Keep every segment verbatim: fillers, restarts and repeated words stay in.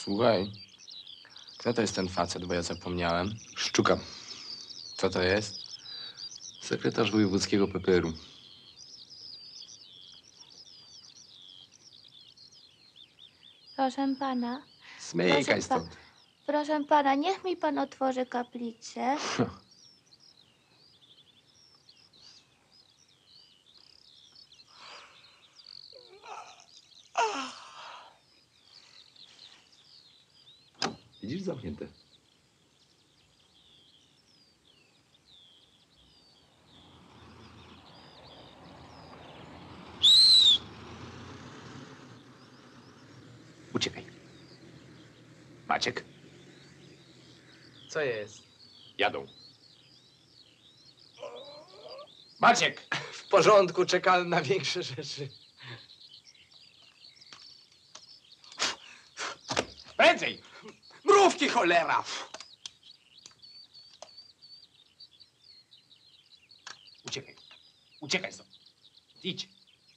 Słuchaj, kto to jest ten facet, bo ja zapomniałem? Szczuka. Co to jest? Sekretarz wojewódzkiego P P R u. Proszę pana. Zmykaj Proszę stąd. pa- Proszę pana, niech mi pan otworzy kaplicę. Widzisz, zamknięte. Uciekaj. Maciek. Co jest? Jadą. Maciek! W porządku, czekałem na większe rzeczy. Prędzej! Mrówki, cholera! Uciekaj. Uciekaj stąd. Idź.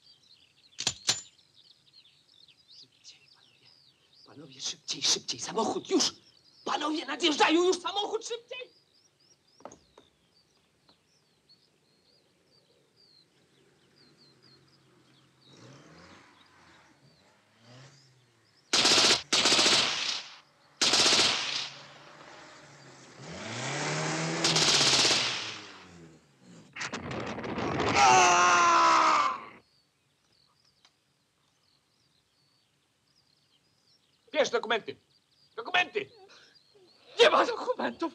Szybciej, panowie. Panowie, szybciej, szybciej. Samochód, już! Panowie, nadjeżdżają już samochód, szybciej! Bierz dokumenty. Dokumenty! Nie ma dokumentów!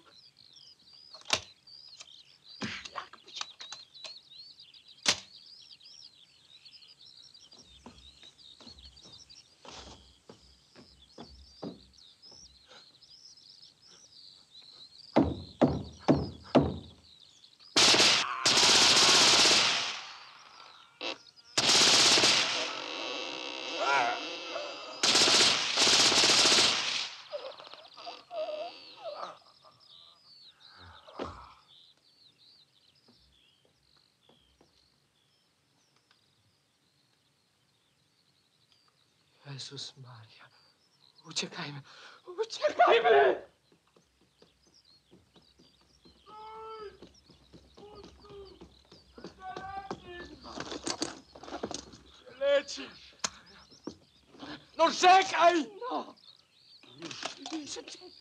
Jezus Maria. Uciekajmy. Uciekajmy! Lecisz! No czekaj! No. Szybciej.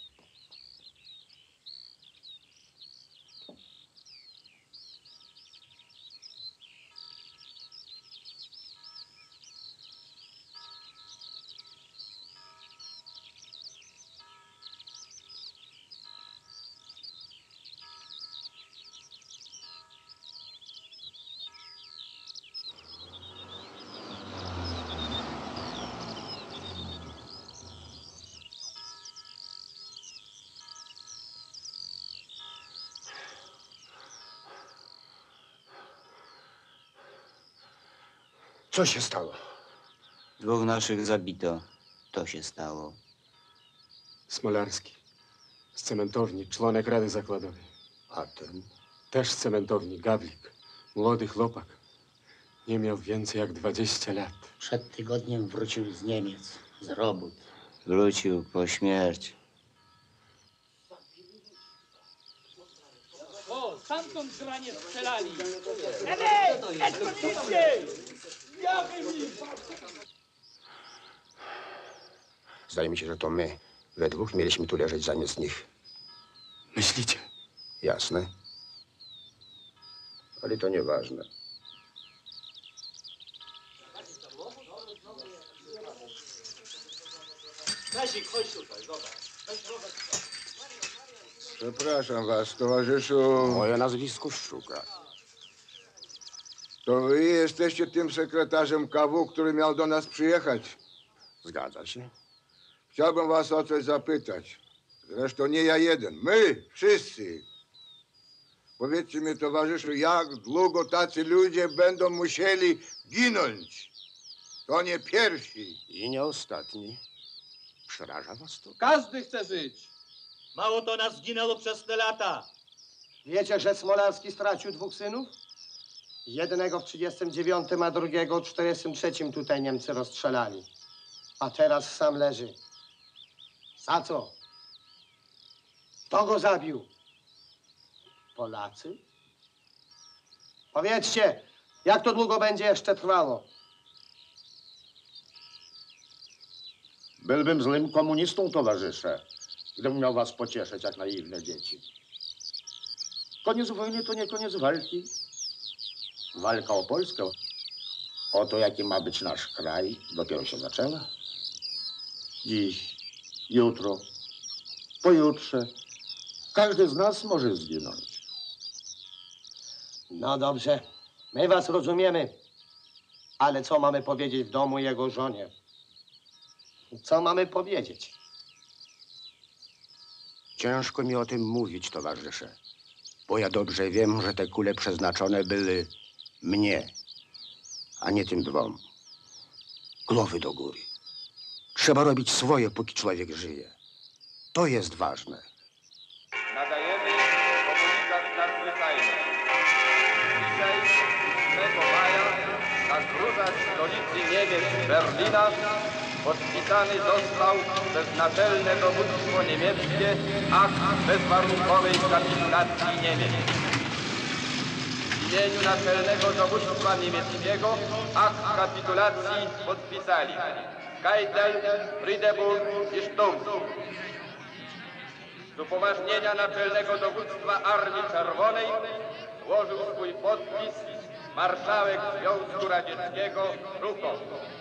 Co się stało? Dwóch naszych zabito. To się stało. Smolarski. Z cementowni, członek Rady Zakładowej. A ten? Też z cementowni, Gawlik. Młody chłopak. Nie miał więcej jak dwadzieścia lat. Przed tygodniem wrócił z Niemiec, z robót. Wrócił po śmierci. O, stamtąd granie strzelali. Ej, jest policji! Ja wybiję! Zdaje mi się, że to my. We dwóch mieliśmy tu leżeć zamiast nich. Myślicie? Jasne. Ale to nieważne. Kazik, chodź tutaj, zobacz. Przepraszam was, towarzyszu. Moje nazwisko Szczuka. To wy jesteście tym sekretarzem K W, który miał do nas przyjechać. Zgadza się? Chciałbym was o coś zapytać. Zresztą nie ja jeden. My, wszyscy. Powiedzcie mi, towarzyszu, jak długo tacy ludzie będą musieli ginąć? To nie pierwsi. I nie ostatni. Przeraża was to? Każdy chce żyć. Mało to nas zginęło przez te lata. Wiecie, że Smolarski stracił dwóch synów? Jednego w trzydziestym dziewiątym, a drugiego w czterdziestym trzecim tutaj Niemcy rozstrzelali. A teraz sam leży. Za co? Kto go zabił? Polacy? Powiedzcie, jak to długo będzie jeszcze trwało? Byłbym złym komunistą, towarzysze, gdybym miał was pocieszyć jak naiwne dzieci. Koniec wojny to nie koniec walki. Walka o Polskę, o to, jaki ma być nasz kraj, dopiero się zaczęła. Dziś, jutro, pojutrze, każdy z nas może zginąć. No dobrze, my was rozumiemy. Ale co mamy powiedzieć w domu jego żonie? Co mamy powiedzieć? Ciężko mi o tym mówić, towarzysze, bo ja dobrze wiem, że te kule przeznaczone były mnie, a nie tym dwom. Głowy do góry. Trzeba robić swoje, póki człowiek żyje. To jest ważne. Nadajemy komunikat nadzwyczajny. Dzisiaj, ósmego maja, na gruzach stolicy Niemiec, Berlina, podpisany został przez naczelne dowództwo niemieckie akt bezwarunkowej kapitulacji Niemiec. W imieniu naczelnego dowództwa niemieckiego akt kapitulacji podpisali Keitel, Friedeburg i Stumpf. Z upoważnienia naczelnego dowództwa Armii Czerwonej złożył swój podpis marszałek Związku Radzieckiego Żukow.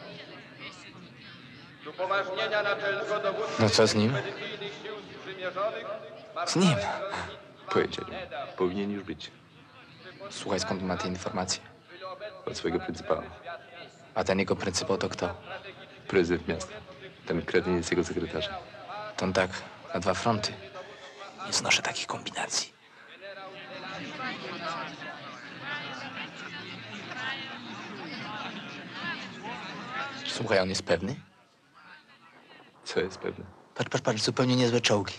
Z upoważnienia naczelnego dowództwa No co z nim? Ekspedycyjnych Sił Sprzymierzonych Z nim? Powiedzieli. Powinien już być. Słuchaj, skąd ma te informacje? Od swojego pryncypała. A ten jego pryncypał to kto? Prezydent miasta. Ten kretyn jest jego sekretarzem. To on tak na dwa fronty. Nie znoszę takich kombinacji. Słuchaj, on jest pewny? Co jest pewne? Patrz, patrz, patrz, zupełnie niezłe czołgi.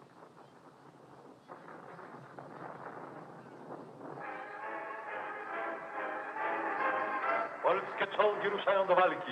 Polskie czołgi ruszają do walki.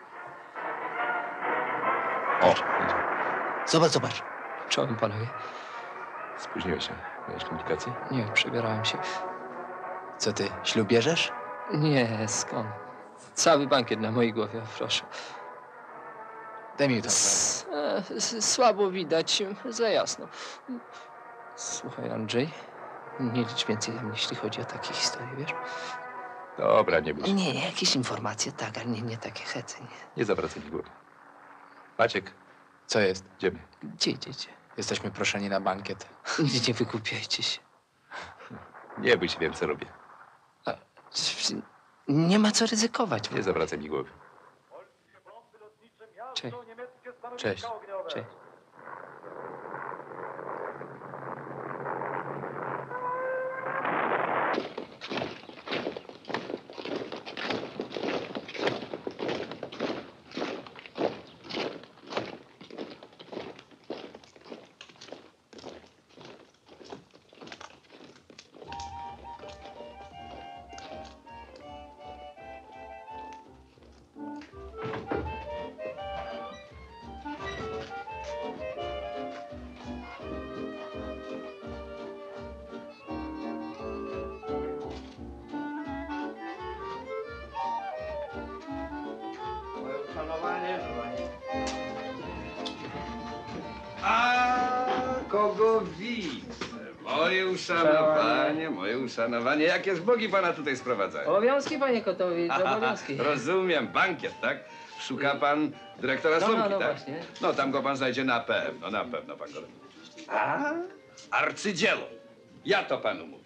O! Zobacz, zobacz. Czołem, panowie. Spóźniłeś się. Miałeś komplikacje? Nie, przebierałem się. Co ty, ślub bierzesz? Nie, skąd? Cały bankiet na mojej głowie, proszę. Daj mi to. S e, s słabo widać, za jasno. Słuchaj, Andrzej, nie licz więcej na mnie, jeśli chodzi o takie historie, wiesz? Dobra, nie bój się. Nie, jakieś informacje, tak, ale nie, nie takie hece, nie. Nie zawracaj mi głowy. Maciek. Co jest? Idziemy. Gdzie idziecie? Jesteśmy proszeni na bankiet. Nie, nie wykupiajcie się. Nie bój się, wiem co robię. A, nie ma co ryzykować. Nie zawracaj mi głowy. Cześć. Cześć. Cześć. A kogo widzę? Moje uszanowanie, moje uszanowanie. Jakie zbogi pana tutaj sprowadzają? Obowiązki, panie Kotowicz, Aha, obowiązki. rozumiem, bankiet, tak? Szuka pan dyrektora No, no, Slumki, no tak? właśnie. No, tam go pan znajdzie na pewno, na pewno pan go... A, arcydzieło. Ja to panu mówię.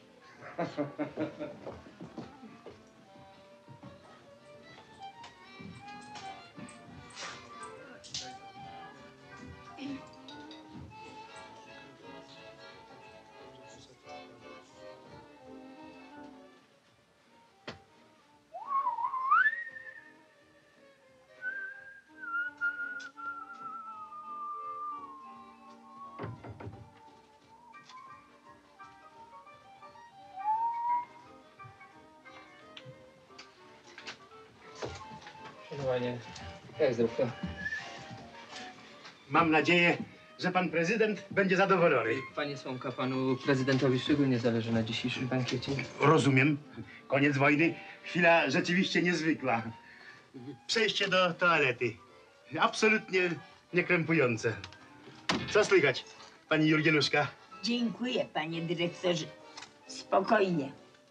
Szanowanie, jak zdrówko? Mam nadzieję, że pan prezydent będzie zadowolony. Panie Słomka, panu prezydentowi szczególnie zależy na dzisiejszym bankiecie. Rozumiem. Koniec wojny. Chwila rzeczywiście niezwykła. Przejście do toalety. Absolutnie niekrępujące. Co słychać, pani Jurgienuszka? Dziękuję, panie dyrektorze. Spokojnie.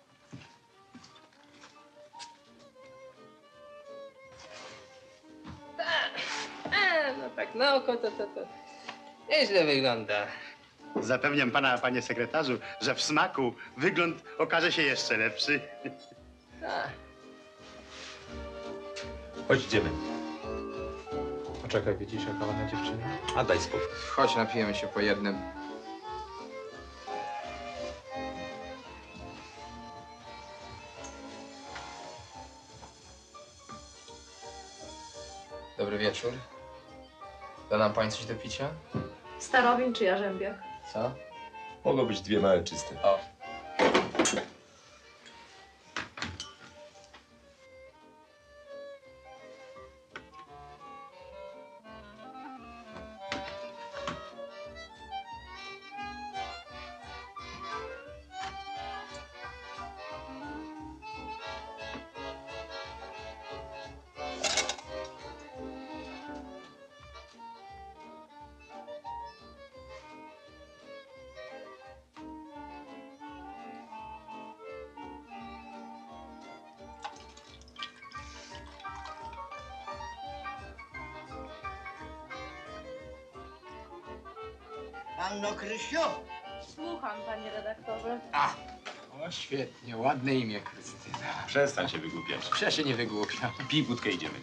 E, no tak, na oko to, to, to nieźle wygląda. Zapewniam pana, panie sekretarzu, że w smaku wygląd okaże się jeszcze lepszy. A. Chodź, idziemy. Poczekaj, widzisz, jaka ładna dziewczyna? A daj spokój. Chodź, napijemy się po jednym. Dobry wieczór. Da nam pani coś do picia? Starowin czy Jarzębiak? Co? Mogą być dwie małe czyste. O. Panno Krysiu! Słucham, panie redaktorze. A! O, świetnie, ładne imię, Krystyna. Przestań się wygłupiać. Ja się nie wygłupiam. Pij wódkę, idziemy.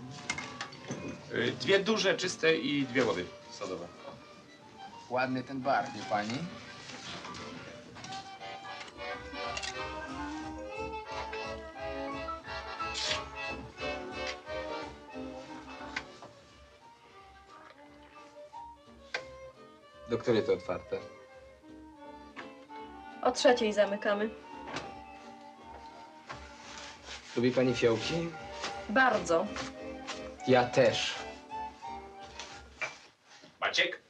Y, Dwie duże, czyste i dwie wody sodowe. Ładny ten bar, nie pani? Do której to otwarte? O trzeciej zamykamy. Lubi pani fiołki? Bardzo. Ja też. Maciek?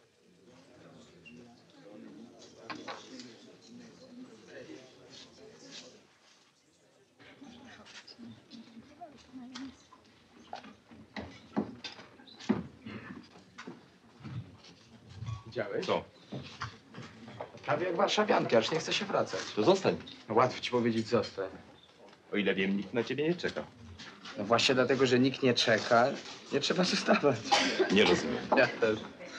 Widziałeś? Co? Prawie jak warszawianki, aż nie chce się wracać. To zostań. No łatwo ci powiedzieć zostań. O ile wiem, nikt na ciebie nie czeka. No właśnie dlatego, że nikt nie czeka, nie trzeba zostawać. Nie rozumiem. Ja też.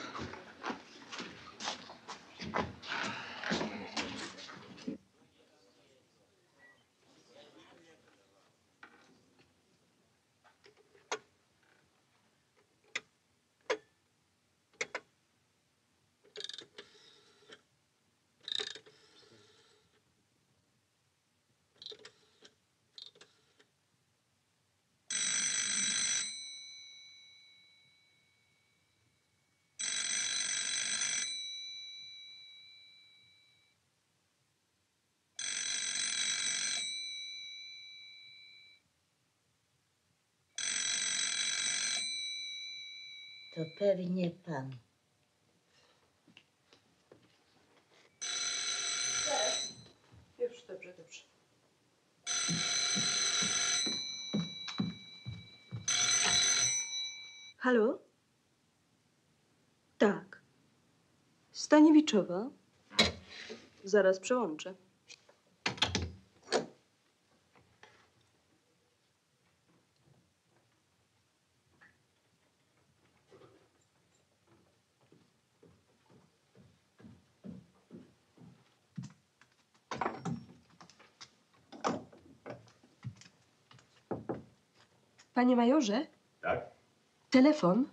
To pewnie pan. Już, dobrze, dobrze. Halo? Tak. Staniewiczowa. Zaraz przełączę. Panie majorze? Tak? Telefon?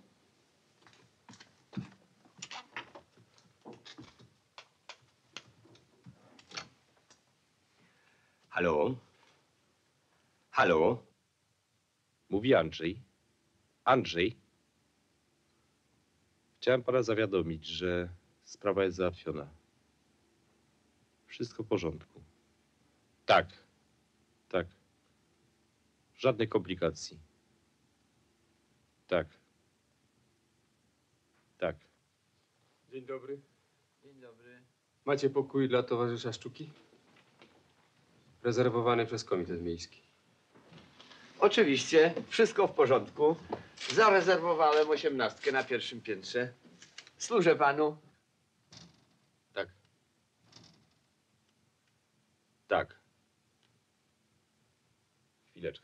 Halo? Halo? Mówi Andrzej. Andrzej? Chciałem pana zawiadomić, że sprawa jest załatwiona. Wszystko w porządku. Tak. Tak. Żadnych komplikacji. Tak. Tak. Dzień dobry. Dzień dobry. Macie pokój dla towarzysza Szczuki? Rezerwowany przez komitet miejski. Oczywiście, wszystko w porządku. Zarezerwowałem osiemnastkę na pierwszym piętrze. Służę panu. Tak. Tak. Chwileczkę.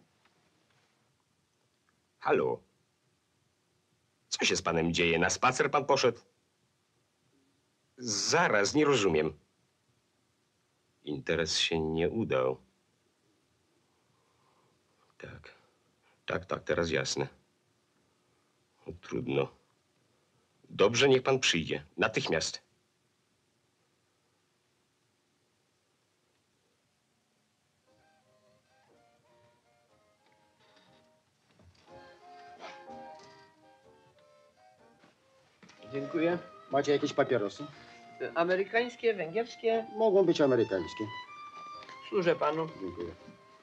Halo? Co się z panem dzieje? Na spacer pan poszedł? Zaraz, nie rozumiem. Interes się nie udał. Tak. Tak, tak, teraz jasne. No, trudno. Dobrze, niech pan przyjdzie. Natychmiast. Dziękuję. Macie jakieś papierosy? Amerykańskie, węgierskie? Mogą być amerykańskie. Służę panu. Dziękuję.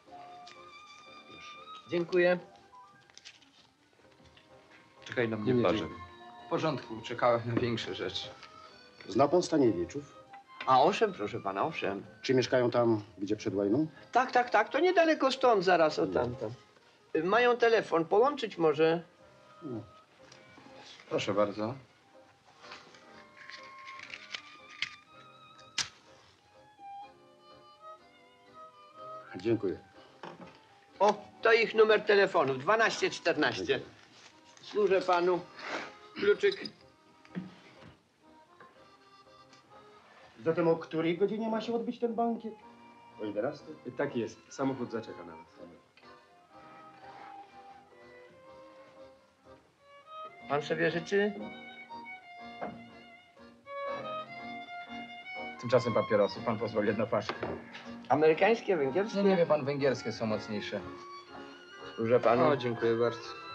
Dziękuję. Czekaj na mnie, Nie, nie, parze. dziękuję. W porządku, czekałem na większe rzeczy. Zna pan Staniewiczów? A owszem, proszę pana, owszem. Czy mieszkają tam, gdzie przed wojną? Tak, tak, tak, to niedaleko stąd, zaraz o tamto. Mają telefon, połączyć może? No. Proszę bardzo. Dziękuję. O, to ich numer telefonu, dwanaście czternaście. Służę panu. Kluczyk. Zatem o której godzinie ma się odbyć ten bankiet? O jedenastej? Tak jest. Samochód zaczeka na nas. Pan sobie życzy? Tymczasem papierosy. Pan pozwoli jedno paczkę. Amerykańskie, węgierskie? Nie, nie wie pan, węgierskie są mocniejsze. Służę panu. O, dziękuję bardzo.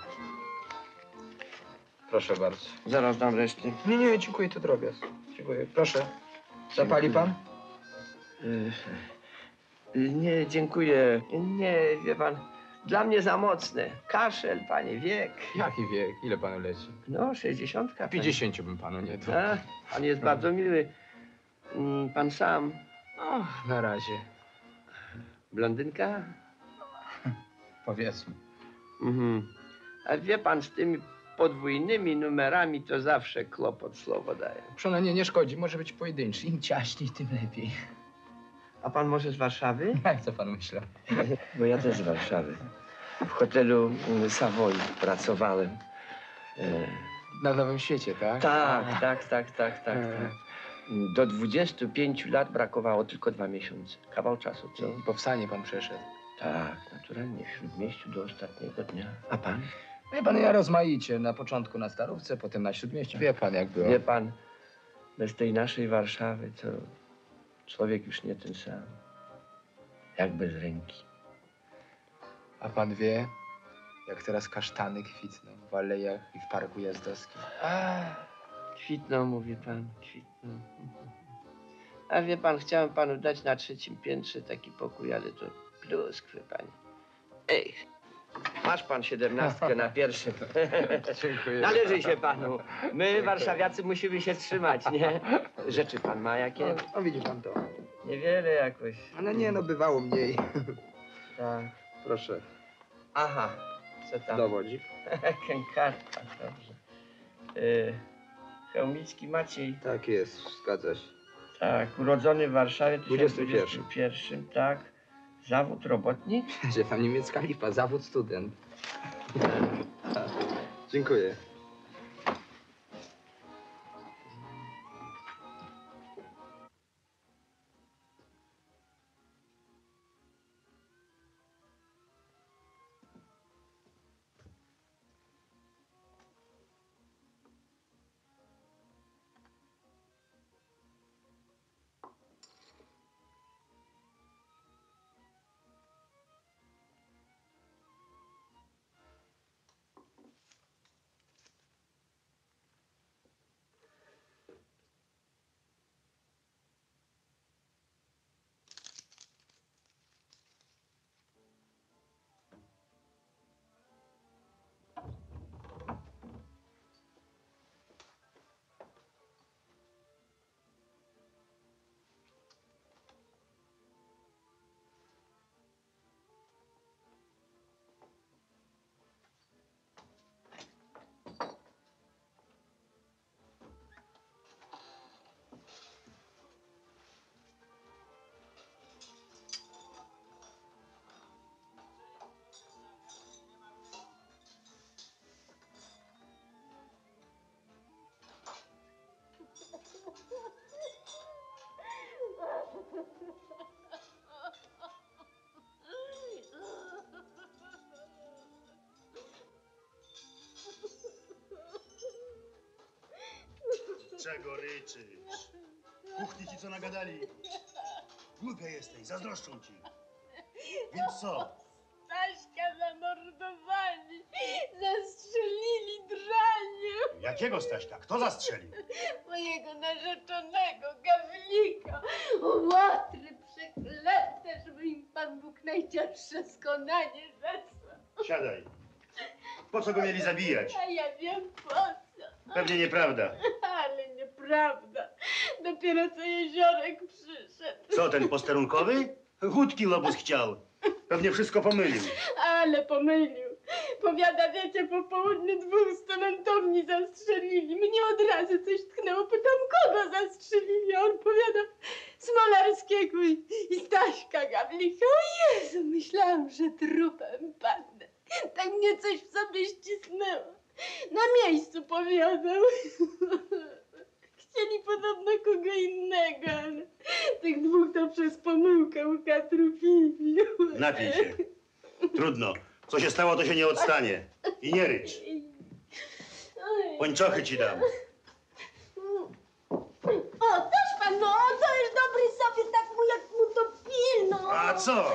Proszę bardzo. Zaraz dam resztę. Nie, nie, dziękuję, to drobiazg. Dziękuję. Proszę. Zapali pan? Y, Nie, dziękuję. Nie, wie pan, dla mnie za mocne. Kaszel, panie, wiek. Jaki wiek? Ile panu leci? No, sześćdziesiątka. panie. Pięćdziesięciu bym panu nie dał. A, pan jest bardzo miły. Mm, Pan sam. No, na razie. Blondynka? Powiedzmy. Mhm. A wie pan, z tymi podwójnymi numerami to zawsze kłopot słowo daje. Przona nie, nie szkodzi. Może być pojedynczy. Im ciaśniej, tym lepiej. A pan może z Warszawy? Jak co pan myślał? Bo ja też z Warszawy. W hotelu mm, Savoy pracowałem. E, Na Nowym Świecie, tak? Tak, A. tak, tak, tak, tak, E. tak. Do dwudziestu pięciu lat brakowało tylko dwa miesiące. Kawał czasu, co? Powstanie pan przeszedł. Tak, naturalnie, w Śródmieściu do ostatniego dnia. A pan? Wie pan, ja rozmaicie. Na początku na Starówce, potem na Śródmieściu. Wie pan, jak było. Wie pan, bez tej naszej Warszawy to człowiek już nie ten sam. Jak bez ręki. A pan wie, jak teraz kasztany kwitną w alejach i w parku jazdowskim. A, kwitną, mówi pan, kwitną. A wie pan, chciałem panu dać na trzecim piętrze taki pokój, ale to pluskwy, panie. Ej, masz pan siedemnastkę na pierwszym. Dziękuję. Należy się panu. My, warszawiacy, musimy się trzymać, nie? Rzeczy pan ma jakie? No, no widzi pan to. Niewiele jakoś. Ale nie, no bywało mniej. Tak. Proszę. Aha, co tam? Dowodzik. Karta, dobrze. Y, Chełmicki Maciej. Tak jest, zgadza się. Tak, urodzony w Warszawie w dwudziestym tysiąc dwudziestym pierwszym, tak. Zawód robotnik? Że pan niemiecka lipa, zawód student. Dziękuję. Czego ryczysz? Kuchni ci co nagadali. Głupia jesteś, zazdroszczą ci. Więc co? Staśka zamordowali, zastrzelili dranie. Jakiego Staśka? Kto zastrzelił? Mojego narzeczonego, Gawlika. O łatry przeklęte, żeby im Pan Bóg najcięższe skonanie zesłał. Siadaj. Po co go mieli zabijać? A ja wiem po co. Pewnie nieprawda. Ale nieprawda. Dopiero co Jeziorek przyszedł. Co, ten posterunkowy? Wódki Lobus chciał. Pewnie wszystko pomylił. Ale pomylił. Powiada, wiecie, po południu dwóch z cementowni zastrzelili. Mnie od razu coś tknęło. Pytam, kogo zastrzelili? A on powiada, Smolarskiego i, i Staśka Gawlika. O Jezu, myślałam, że trupem padnę. Tak mnie coś w sobie ścisnęło. Na miejscu powiadał. Chcieli podobno kogo innego, ale tych dwóch to przez pomyłkę ukatrupili. Napij się. Trudno. Co się stało, to się nie odstanie. I nie rycz. Pończochy ci dam. O, też pan, no, to jest dobry sobie, tak mu jak mu to pilno. A co?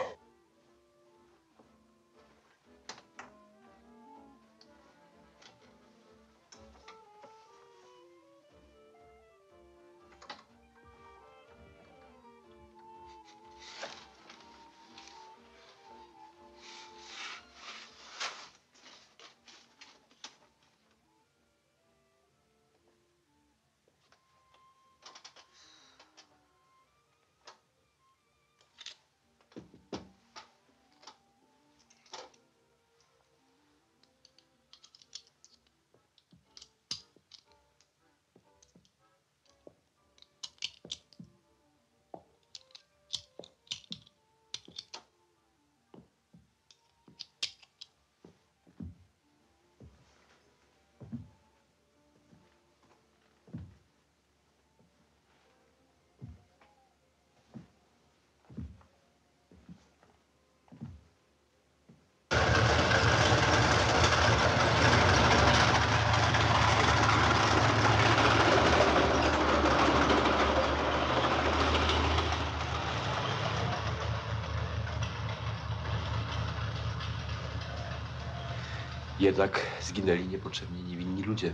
Jednak zginęli niepotrzebnie niewinni ludzie.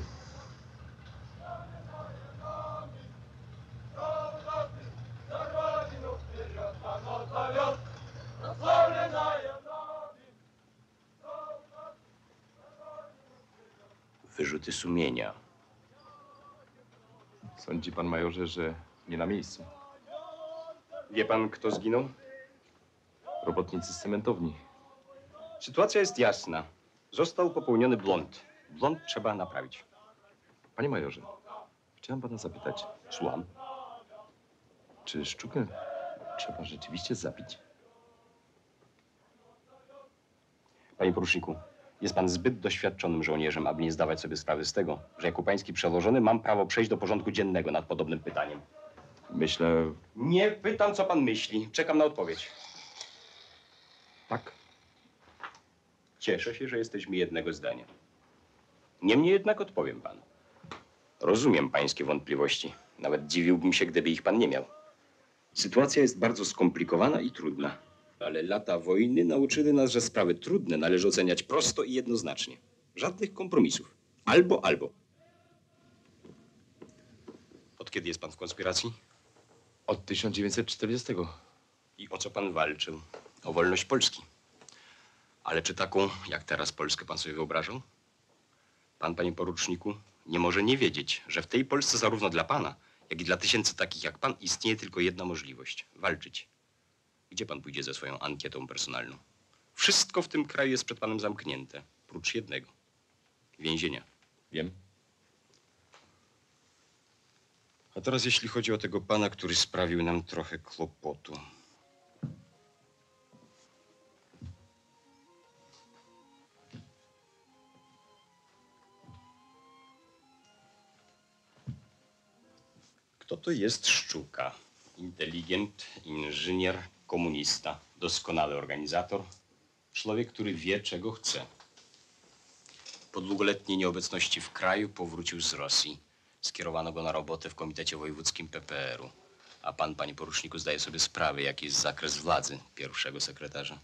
Wyrzuty sumienia. Sądzi pan, majorze, że nie na miejscu? Wie pan, kto zginął? Robotnicy z cementowni. Sytuacja jest jasna. Został popełniony błąd. Błąd trzeba naprawić. Panie majorze, chciałem pana zapytać. Słucham. Czy Szczukę trzeba rzeczywiście zabić? Panie poruczniku, jest pan zbyt doświadczonym żołnierzem, aby nie zdawać sobie sprawy z tego, że jako pański przełożony mam prawo przejść do porządku dziennego nad podobnym pytaniem. Myślę... Nie pytam, co pan myśli. Czekam na odpowiedź. Tak. Cieszę się, że jesteśmy jednego zdania. Niemniej jednak odpowiem panu. Rozumiem pańskie wątpliwości. Nawet dziwiłbym się, gdyby ich pan nie miał. Sytuacja jest bardzo skomplikowana i trudna. Ale lata wojny nauczyły nas, że sprawy trudne należy oceniać prosto i jednoznacznie. Żadnych kompromisów. Albo, albo. Od kiedy jest pan w konspiracji? Od tysiąc dziewięćset czterdziestego. I o co pan walczył? O wolność Polski. Ale czy taką, jak teraz Polskę pan sobie wyobrażał? Pan, panie poruczniku, nie może nie wiedzieć, że w tej Polsce zarówno dla pana, jak i dla tysięcy takich jak pan istnieje tylko jedna możliwość – walczyć. Gdzie pan pójdzie ze swoją ankietą personalną? Wszystko w tym kraju jest przed panem zamknięte, prócz jednego – więzienia. Wiem. A teraz jeśli chodzi o tego pana, który sprawił nam trochę kłopotu. Kto to jest Szczuka? Inteligent, inżynier, komunista, doskonały organizator. Człowiek, który wie, czego chce. Po długoletniej nieobecności w kraju powrócił z Rosji. Skierowano go na robotę w Komitecie Wojewódzkim P P R u. A pan, panie poruczniku, zdaje sobie sprawę, jaki jest zakres władzy pierwszego sekretarza.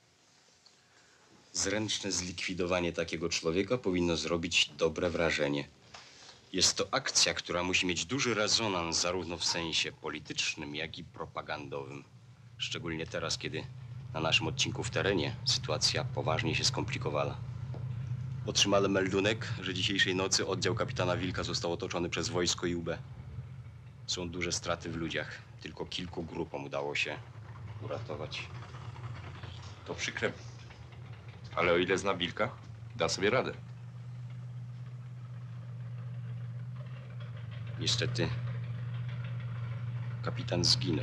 Zręczne zlikwidowanie takiego człowieka powinno zrobić dobre wrażenie. Jest to akcja, która musi mieć duży rezonans zarówno w sensie politycznym, jak i propagandowym. Szczególnie teraz, kiedy na naszym odcinku w terenie sytuacja poważnie się skomplikowała. Otrzymałem meldunek, że dzisiejszej nocy oddział kapitana Wilka został otoczony przez wojsko i U B. Są duże straty w ludziach. Tylko kilku grupom udało się uratować. To przykre. Ale o ile zna Wilka, da sobie radę. Niestety kapitan zginął.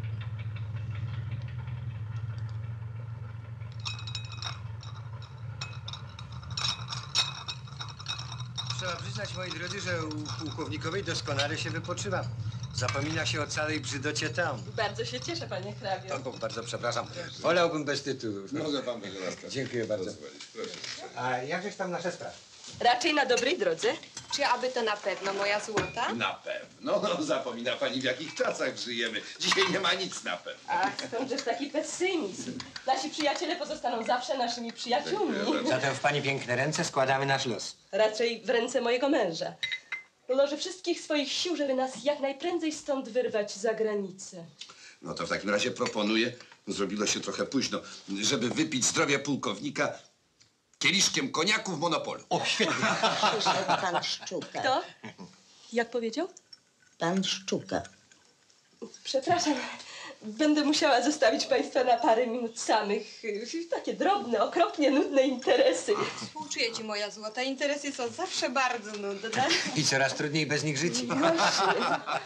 Trzeba przyznać, moi drodzy, że u pułkownikowej doskonale się wypoczywa. Zapomina się o całej brzydocie tam. Bardzo się cieszę, panie hrabio. O, bardzo przepraszam. Wolałbym bez tytułu. Może pan tego łaskawie. Dziękuję bardzo. Pozwolić, proszę. A jakżeś tam nasze sprawy? Raczej na dobrej drodze. Czy aby to na pewno moja złota? Na pewno. No, zapomina pani, w jakich czasach żyjemy. Dzisiaj nie ma nic na pewno. Ach, skądżeż taki pesymizm. Nasi przyjaciele pozostaną zawsze naszymi przyjaciółmi. Zatem w pani piękne ręce składamy nasz los. Raczej w ręce mojego męża. Ułoży wszystkich swoich sił, żeby nas jak najprędzej stąd wyrwać za granicę. No to w takim razie proponuję, zrobiło się trochę późno, żeby wypić zdrowie pułkownika kieliszkiem koniaku w Monopolu. O, świetnie. Przyszedł pan Szczuka. Kto? Jak powiedział? Pan Szczuka. Przepraszam, będę musiała zostawić państwa na parę minut samych. Takie drobne, okropnie nudne interesy. Współczuję ci, moja złota. Interesy są zawsze bardzo nudne. I coraz trudniej bez nich żyć. Właśnie.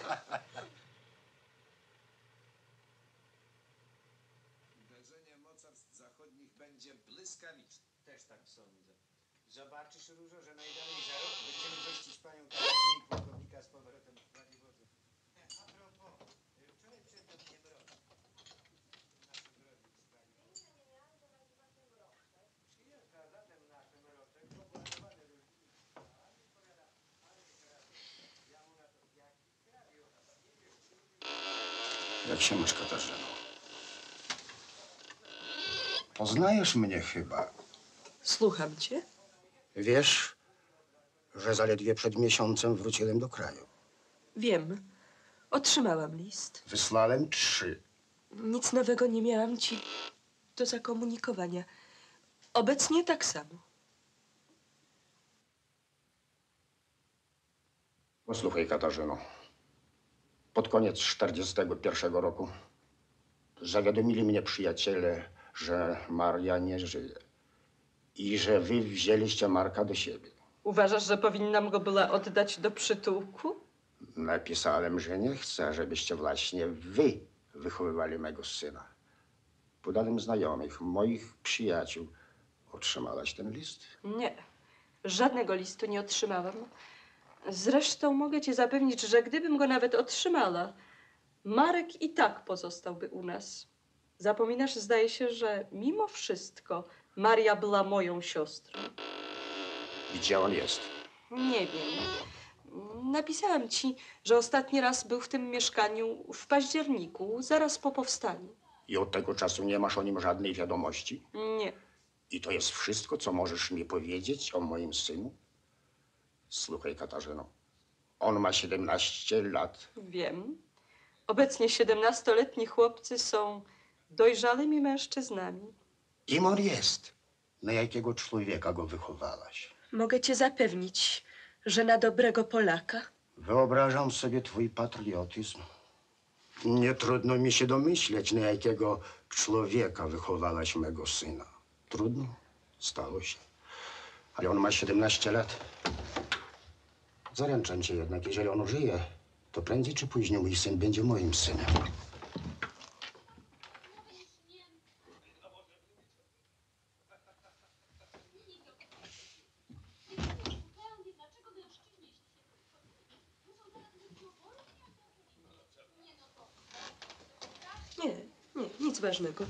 Uderzenie mocarstw zachodnich będzie błyskawiczne. Też tak sądzę. Zobaczysz, Różo, że najdalej za rok będziemy gościć panią Katarzynę i pułkownika z powrotem w Władywodzu. A propos, wczoraj przed dniem roku. Przyjechał zatem naszym roczek, obładowany różnymi sprawami, powiada, ale teraz ja mu na to jaki krawie o nas nie wiesz. Jak się masz, Katarzyno? Poznajesz mnie chyba. Słucham cię. Wiesz, że zaledwie przed miesiącem wróciłem do kraju. Wiem. Otrzymałam list. Wysłałem trzy. Nic nowego nie miałam ci do zakomunikowania. Obecnie tak samo. Posłuchaj, Katarzyno. Pod koniec czterdziestego pierwszego roku zawiadomili mnie przyjaciele, że Maria nie żyje i że wy wzięliście Marka do siebie. Uważasz, że powinnam go była oddać do przytułku? Napisałem, że nie chcę, żebyście właśnie wy wychowywali mego syna. Po danym znajomych, moich przyjaciół, otrzymałaś ten list? Nie. Żadnego listu nie otrzymałam. Zresztą mogę cię zapewnić, że gdybym go nawet otrzymała, Marek i tak pozostałby u nas. Zapominasz, zdaje się, że mimo wszystko Maria była moją siostrą. Gdzie on jest? Nie wiem. Napisałam ci, że ostatni raz był w tym mieszkaniu w październiku, zaraz po powstaniu. I od tego czasu nie masz o nim żadnej wiadomości? Nie. I to jest wszystko, co możesz mi powiedzieć o moim synu? Słuchaj, Katarzyno, on ma siedemnaście lat. Wiem. Obecnie siedemnastoletni chłopcy są dojrzałymi mężczyznami. Kim on jest? Na jakiego człowieka go wychowałaś? Mogę cię zapewnić, że na dobrego Polaka. Wyobrażam sobie twój patriotyzm. Nie trudno mi się domyśleć, na jakiego człowieka wychowałaś mego syna. Trudno? Stało się. Ale on ma siedemnaście lat. Zaręczam cię jednak, jeżeli on żyje, to prędzej czy później mój syn będzie moim synem. Nie, nie, nic ważnego.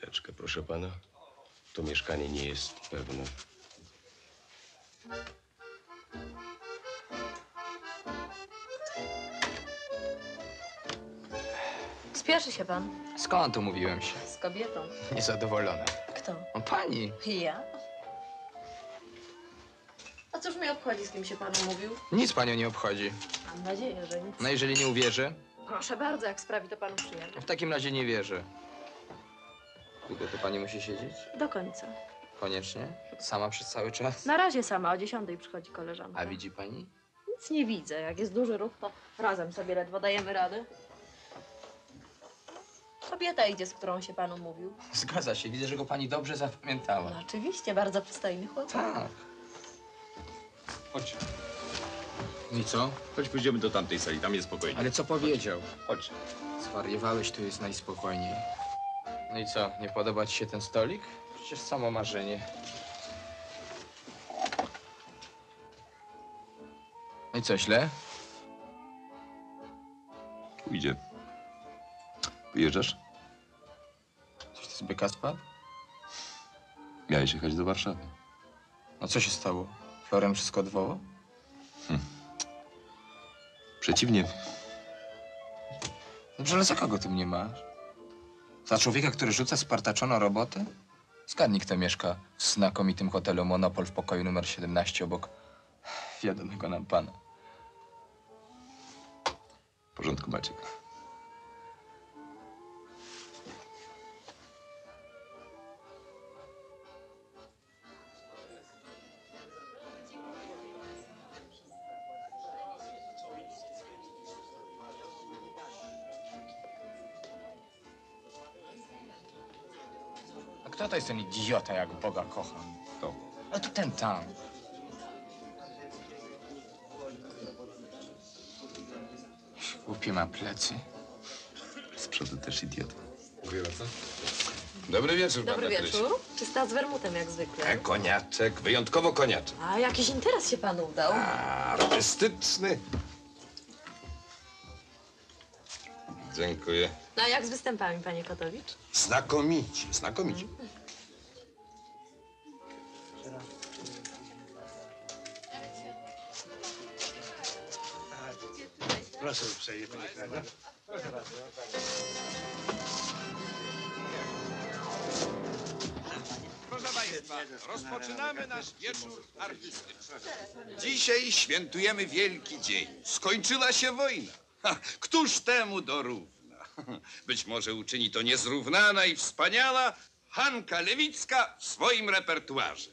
Chwileczkę, proszę pana. To mieszkanie nie jest pewne. Spieszy się pan. Skąd umówiłem się? Z kobietą. Niezadowolona. Kto? No pani. Ja? A cóż mnie obchodzi, z kim się pan umówił? Nic panią nie obchodzi. Mam nadzieję, że nic. No jeżeli nie uwierzę, Proszę bardzo, jak sprawi to panu przyjemność. w takim razie nie wierzę. Długo tu pani musi siedzieć? Do końca. Koniecznie? Sama przez cały czas? Na razie sama, o dziesiątej przychodzi koleżanka. A widzi pani? Nic nie widzę. Jak jest duży ruch, to razem sobie ledwo dajemy radę. Kobieta idzie, z którą się pan umówił. Zgadza się, widzę, że go pani dobrze zapamiętała. No, oczywiście, bardzo przystojny chłopak. Tak. Chodź. I co? Chodź, pójdziemy do tamtej sali, tam jest spokojnie. Ale co powiedział? Chodź. Zwariowałeś, tu jest najspokojniej. No i co, nie podoba ci się ten stolik? Przecież samo marzenie. No i co, źle? Pójdzie. Wyjeżdżasz? Coś ty z byka spadł? Miałeś jechać do Warszawy. No co się stało? Florem wszystko odwołał? Przeciwnie. Dobrze, ale za kogo ty mnie masz? Za człowieka, który rzuca spartaczoną robotę? Zgadnij, kto mieszka w znakomitym hotelu Monopol w pokoju numer siedemnaście obok wiadomego nam pana. W porządku, Maciek. A kto to jest ten idiota, jak Boga kocha? To. A to ten tam. Głupie ma plecy. Z przodu też idiota. Dziękuję bardzo. Dobry wieczór, Dobry pana wieczór. Czysta z wermutem, jak zwykle. E, koniaczek, wyjątkowo koniaczek. A jakiś interes się panu udał? Artystyczny. Dziękuję. No a jak z występami, panie Kotowicz? Znakomicie, znakomicie. Proszę uprzejmie, panie Kraga. Proszę bardzo. Proszę Państwa, rozpoczynamy nasz wieczór artystyczny. Dzisiaj świętujemy wielki dzień. Skończyła się wojna. Ha, któż temu dorówna? Być może uczyni to niezrównana i wspaniała Hanka Lewicka w swoim repertuarze.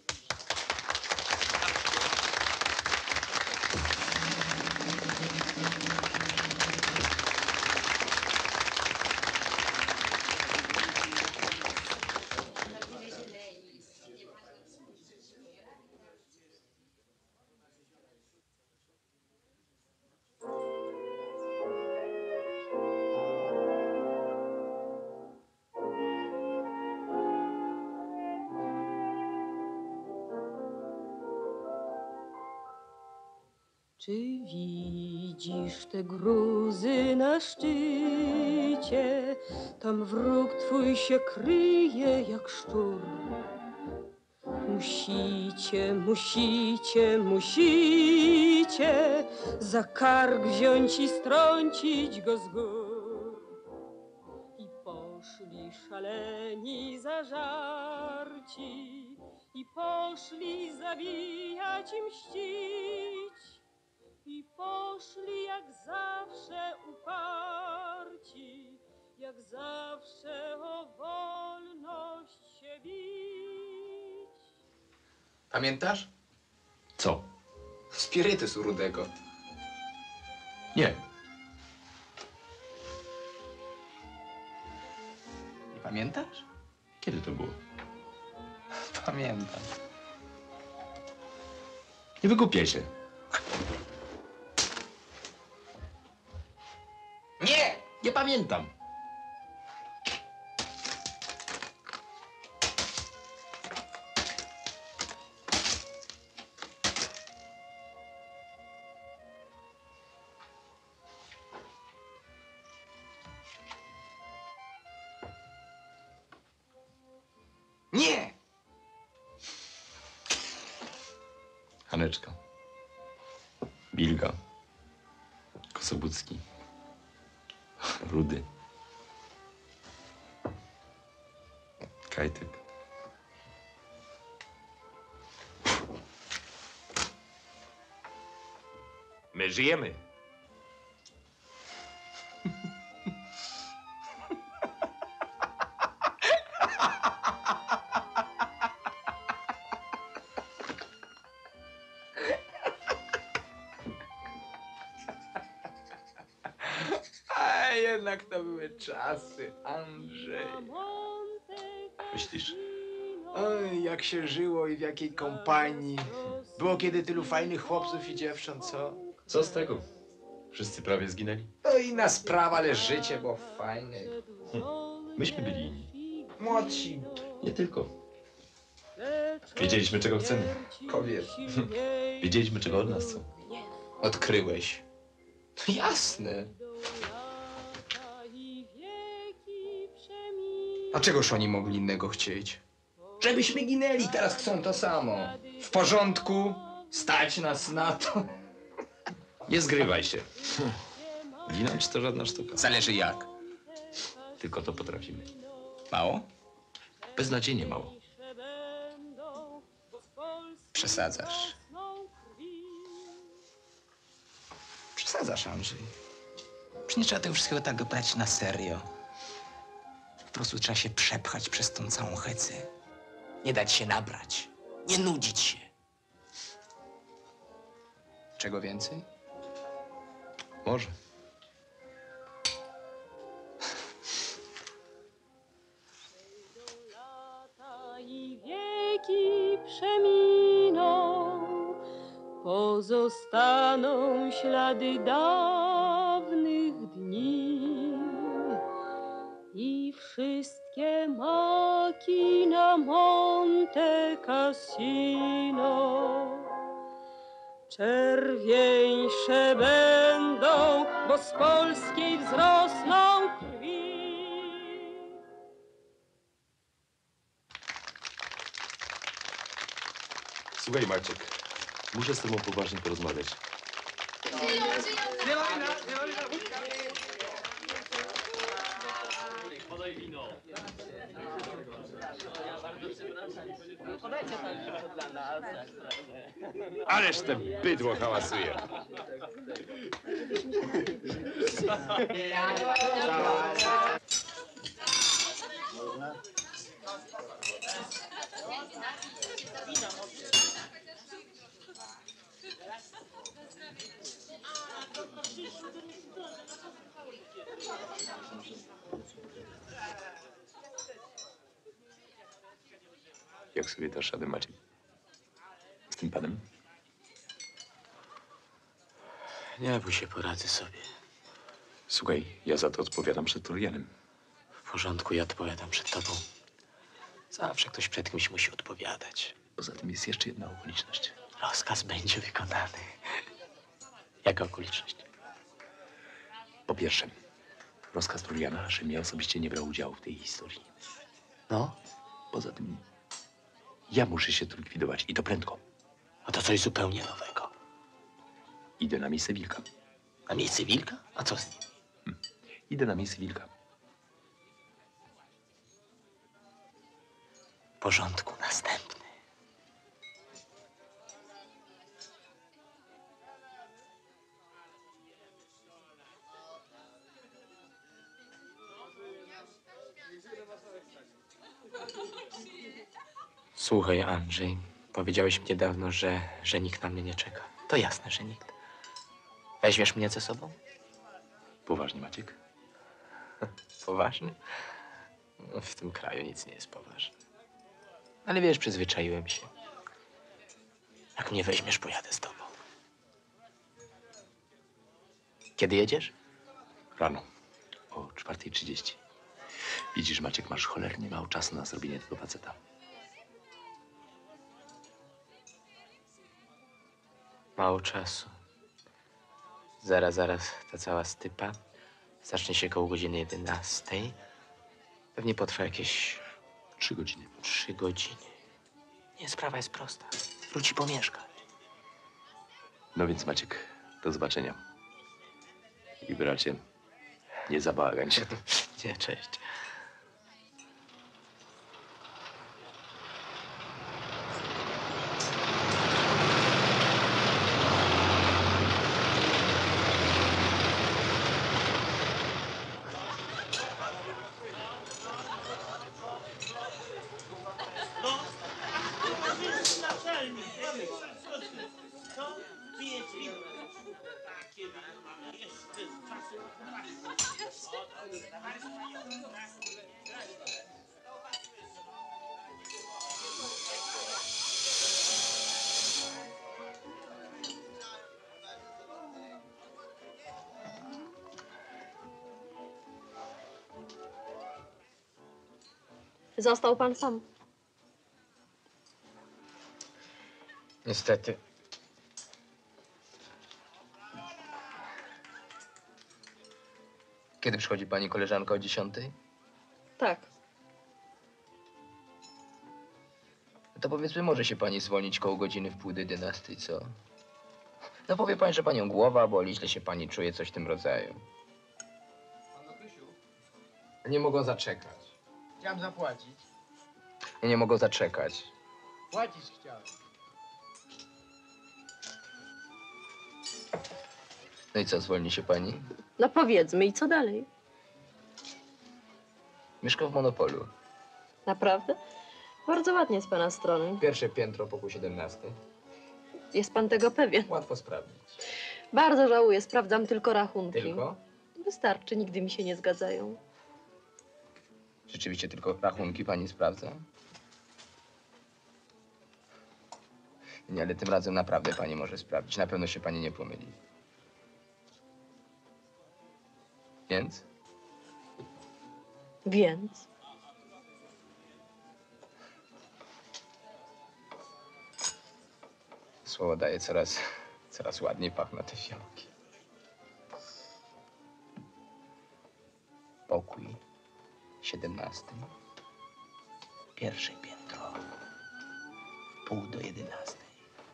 Czy widzisz te gruzy na szczycie? Tam wróg twój się kryje jak szczur. Musicie, musicie, musicie za kark wziąć i strącić go z gór. I poszli szaleni zażarci, i poszli zabijać i mścić. I poszli jak zawsze uparci, jak zawsze o wolność się bić. Pamiętasz? Co? Spirytus u Rudego. Nie. Nie pamiętasz? Kiedy to było? Pamiętam. Nie wygłupiaj się. Nie! Nie pamiętam. Haneczka. Bilga. Kosobucki. Rudy. Kajtek. My żyjemy. A jednak to były czasy, Andrzej. Myślisz? Oj, jak się żyło i w jakiej kompanii. Było kiedy tylu fajnych chłopców i dziewcząt, co? Co z tego? Wszyscy prawie zginęli. To inna sprawa, ale życie było fajne. Myśmy byli inni. Młodsi. Nie tylko. Wiedzieliśmy, czego chcemy. Powiedz. Wiedzieliśmy, czego od nas chcą. Odkryłeś. To jasne. A czegoż oni mogli innego chcieć? Żebyśmy ginęli, teraz chcą to samo. W porządku, stać nas na to. Nie zgrywaj się. Ginąć to żadna sztuka. Zależy jak. Tylko to potrafimy. Mało? Beznadziejnie mało. Przesadzasz. Przesadzasz, Andrzej. Przecież nie trzeba tego wszystkiego tak brać na serio. Po prostu trzeba się przepchać przez tą całą hecę. Nie dać się nabrać. Nie nudzić się. Czego więcej? Może. I wieki przeminą, pozostaną ślady dawnych dni i wszystkie maki na Monte Cassino czerwieńsze będą, bo z polskiej wzrosną krwi. Słuchaj, Maciek. Muszę z tobą poważnie porozmawiać. Podaj wino. Ależ te bydło hałasuje. Jak sobie dasz radę, Maciek? Z tym panem? Nie bój się, poradzę sobie. Słuchaj, ja za to odpowiadam przed Florianem. W porządku, ja odpowiadam przed tobą. Zawsze ktoś przed kimś musi odpowiadać. Poza tym jest jeszcze jedna okoliczność. Rozkaz będzie wykonany. Jaka okoliczność? Po pierwsze, rozkaz Floriana, żebym ja osobiście nie brał udziału w tej historii. No? Poza tym, ja muszę się tu likwidować i to prędko. A to coś zupełnie nowego. Idę na miejsce wilka. Na miejsce wilka? A co z nim? Hmm. Idę na miejsce wilka. W porządku, następny. Słuchaj, Andrzej, powiedziałeś mi niedawno, że, że nikt na mnie nie czeka. To jasne, że nikt. Weźmiesz mnie ze sobą? Poważnie, Maciek? Poważny? No, w tym kraju nic nie jest poważne. Ale wiesz, przyzwyczaiłem się. Jak mnie weźmiesz, pojadę z tobą. Kiedy jedziesz? Rano. O czwartej trzydzieści. Widzisz, Maciek, masz cholernie mało czasu na zrobienie tego faceta. Mało czasu. Zaraz, zaraz ta cała stypa zacznie się koło godziny jedenastej. Pewnie potrwa jakieś... Trzy godziny. Trzy godziny. Nie, sprawa jest prosta. Wróci pomieszkać. No więc Maciek, do zobaczenia. I bracie, nie zabałaгаń się. Nie, cześć. Został pan sam. Niestety. Kiedy przychodzi pani koleżanka o dziesiątej? Tak. To powiedzmy, może się pani zwolnić koło godziny w pół do jedenastej, co? No powie pani, że panią głowa boli, źle się pani czuje, coś w tym rodzaju. Pano Krysiu? Nie mogą zaczekać. Chciałem zapłacić. Nie, nie mogą zaczekać. Płacić chciałem. No i co, zwolni się pani? No powiedzmy, i co dalej? Mieszkam w Monopolu. Naprawdę? Bardzo ładnie z pana strony. Pierwsze piętro, pokój siedemnasty. Jest pan tego pewien? Łatwo sprawdzić. Bardzo żałuję, sprawdzam tylko rachunki. Tylko? Wystarczy, nigdy mi się nie zgadzają. Rzeczywiście tylko rachunki pani sprawdza? Nie, ale tym razem naprawdę pani może sprawdzić. Na pewno się pani nie pomyli. Więc? Więc? Słowo daje, coraz, coraz ładniej pachną te fiołki. Pokój siedemnasty. Pierwsze piętro. Pół do jedenastej.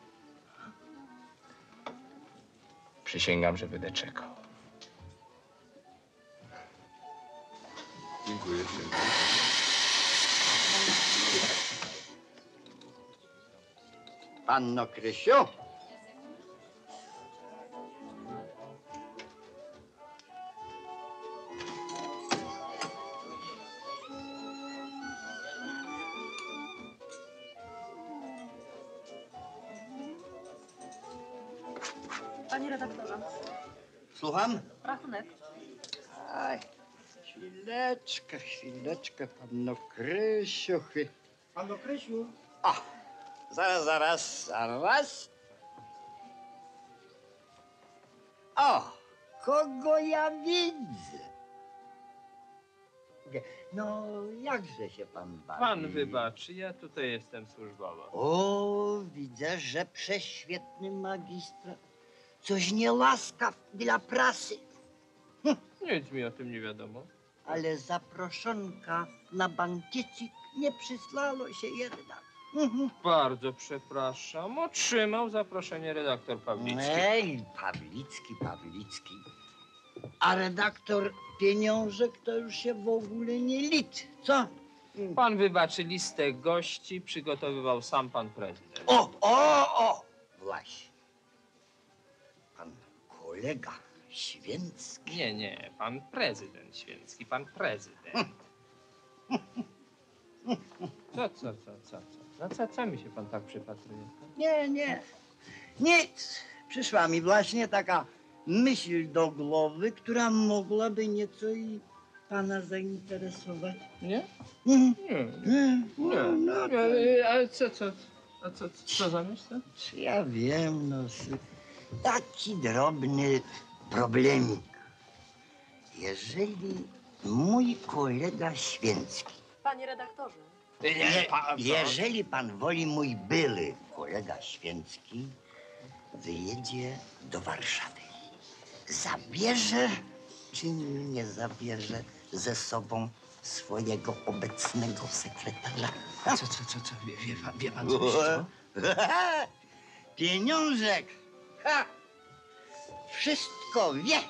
Przysięgam, że będę czekał. Dziękuję. Panno Krysiu? Panie redaktorze. Słucham? Rachunek. Aj, chwileczkę, chwileczkę, panno Krysiu. chwi- Pano Krysiu? O, zaraz, zaraz, zaraz. O, kogo ja widzę? Nie, no, jakże się pan bawi? Pan wybaczy, ja tutaj jestem służbowo. O, widzę, że prześwietny magistrat. Coś nie łaskaw dla prasy. Nic mi o tym nie wiadomo. Ale zaproszonka na bankiecik nie przysłało się jednak. Bardzo przepraszam. Otrzymał zaproszenie redaktor Pawlicki. Ej, Pawlicki, Pawlicki. A redaktor Pieniążek to już się w ogóle nie liczy, co? Pan wybaczy, listę gości przygotowywał sam pan prezydent. O, o, o! Właśnie. Pan kolega Święcki. Nie, nie, pan prezydent Święcki, pan prezydent. Co, co, co, co, co? No co, co mi się pan tak przypatruje? Nie, nie, nic. Przyszła mi właśnie taka myśl do głowy, która mogłaby nieco i pana zainteresować. Nie? Mhm. Nie, Nie, nie, no, nie. A co, co, a co, co za myśl? co? Czy ja wiem, no, s- taki drobny problemik. Jeżeli mój kolega Święcki, Panie redaktorze. je, jeżeli pan woli, mój były kolega Święcki wyjedzie do Warszawy, zabierze czy nie zabierze ze sobą swojego obecnego sekretarza? Co, co, co, co? Wie, wie, pan, wie pan coś, co? Pieniążek! Ha! Wszystko wie.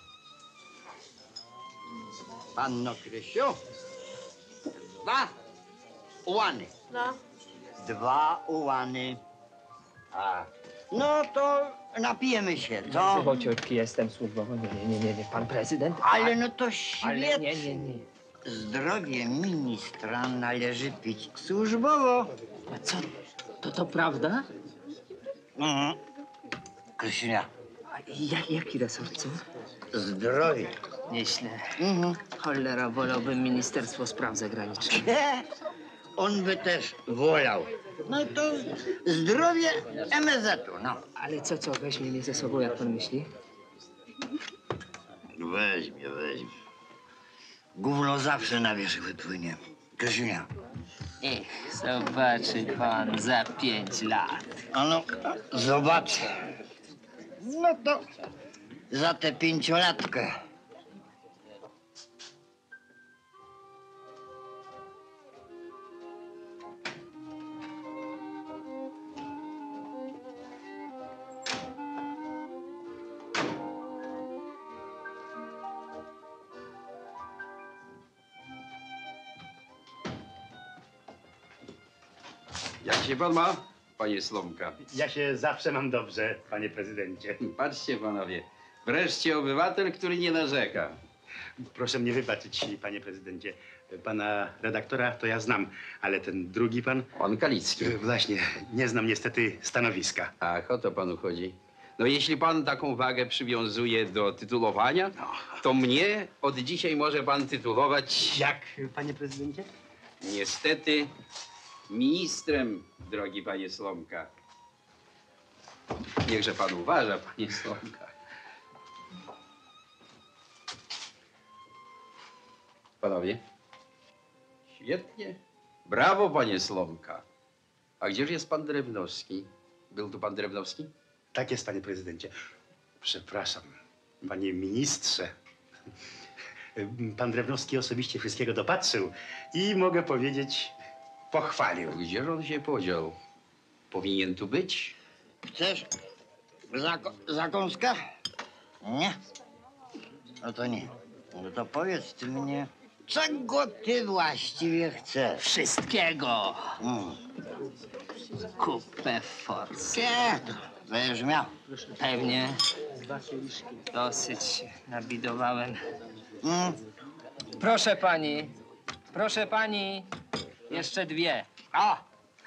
Panno Krysiu, dwa ułany. No. Dwa ułany. A, no to napijemy się, co? Złociutki jestem służbowo. Nie, nie, nie, nie, nie. Pan prezydent? Ale no to Ale świetnie. nie, nie, nie. Zdrowie ministra należy pić służbowo. A co? To to prawda? Mhm. Krysinia, A jak, jaki resort, co? zdrowie. Nieźle. Mhm. Cholera, wolałbym Ministerstwo Spraw Zagranicznych. On by też wolał. No to zdrowie M S Z-u, no. Ale co, co, weźmie mnie ze sobą, jak pan myśli? Weźmie, weźmie. Gówno zawsze na wierzch wypłynie. Krysinia. Ech, zobaczy pan za pięć lat. A no, zobaczę. No to za tę pięciolatkę. Jak się pan ma, panie Slomka? Ja się zawsze mam dobrze, panie prezydencie. Patrzcie panowie, wreszcie obywatel, który nie narzeka. Proszę mnie wybaczyć, panie prezydencie. Pana redaktora to ja znam, ale ten drugi pan... Pan Kalicki. Właśnie, nie znam niestety stanowiska. Ach, o to panu chodzi. No jeśli pan taką wagę przywiązuje do tytulowania, to mnie od dzisiaj może pan tytulować... Jak, panie prezydencie? Niestety ministrem, drogi panie Slomka. Niechże pan uważa, panie Slomka. Panowie? Świetnie. Brawo, panie Slomka. A gdzież jest pan Drewnowski? Był tu pan Drewnowski? Tak jest, panie prezydencie. Przepraszam, panie ministrze. Pan Drewnowski osobiście wszystkiego dopatrzył i mogę powiedzieć, pochwalił. Gdzież on się podział? Powinien tu być? Chcesz zako zakąska? Nie? No to nie. No to powiedz ty mnie, czego ty właściwie chcesz? Wszystkiego. Mm. Kupę forsy. Nie, to będziesz miał. Pewnie. Dosyć się nabidowałem. Mm. Proszę pani, proszę pani, jeszcze dwie. A!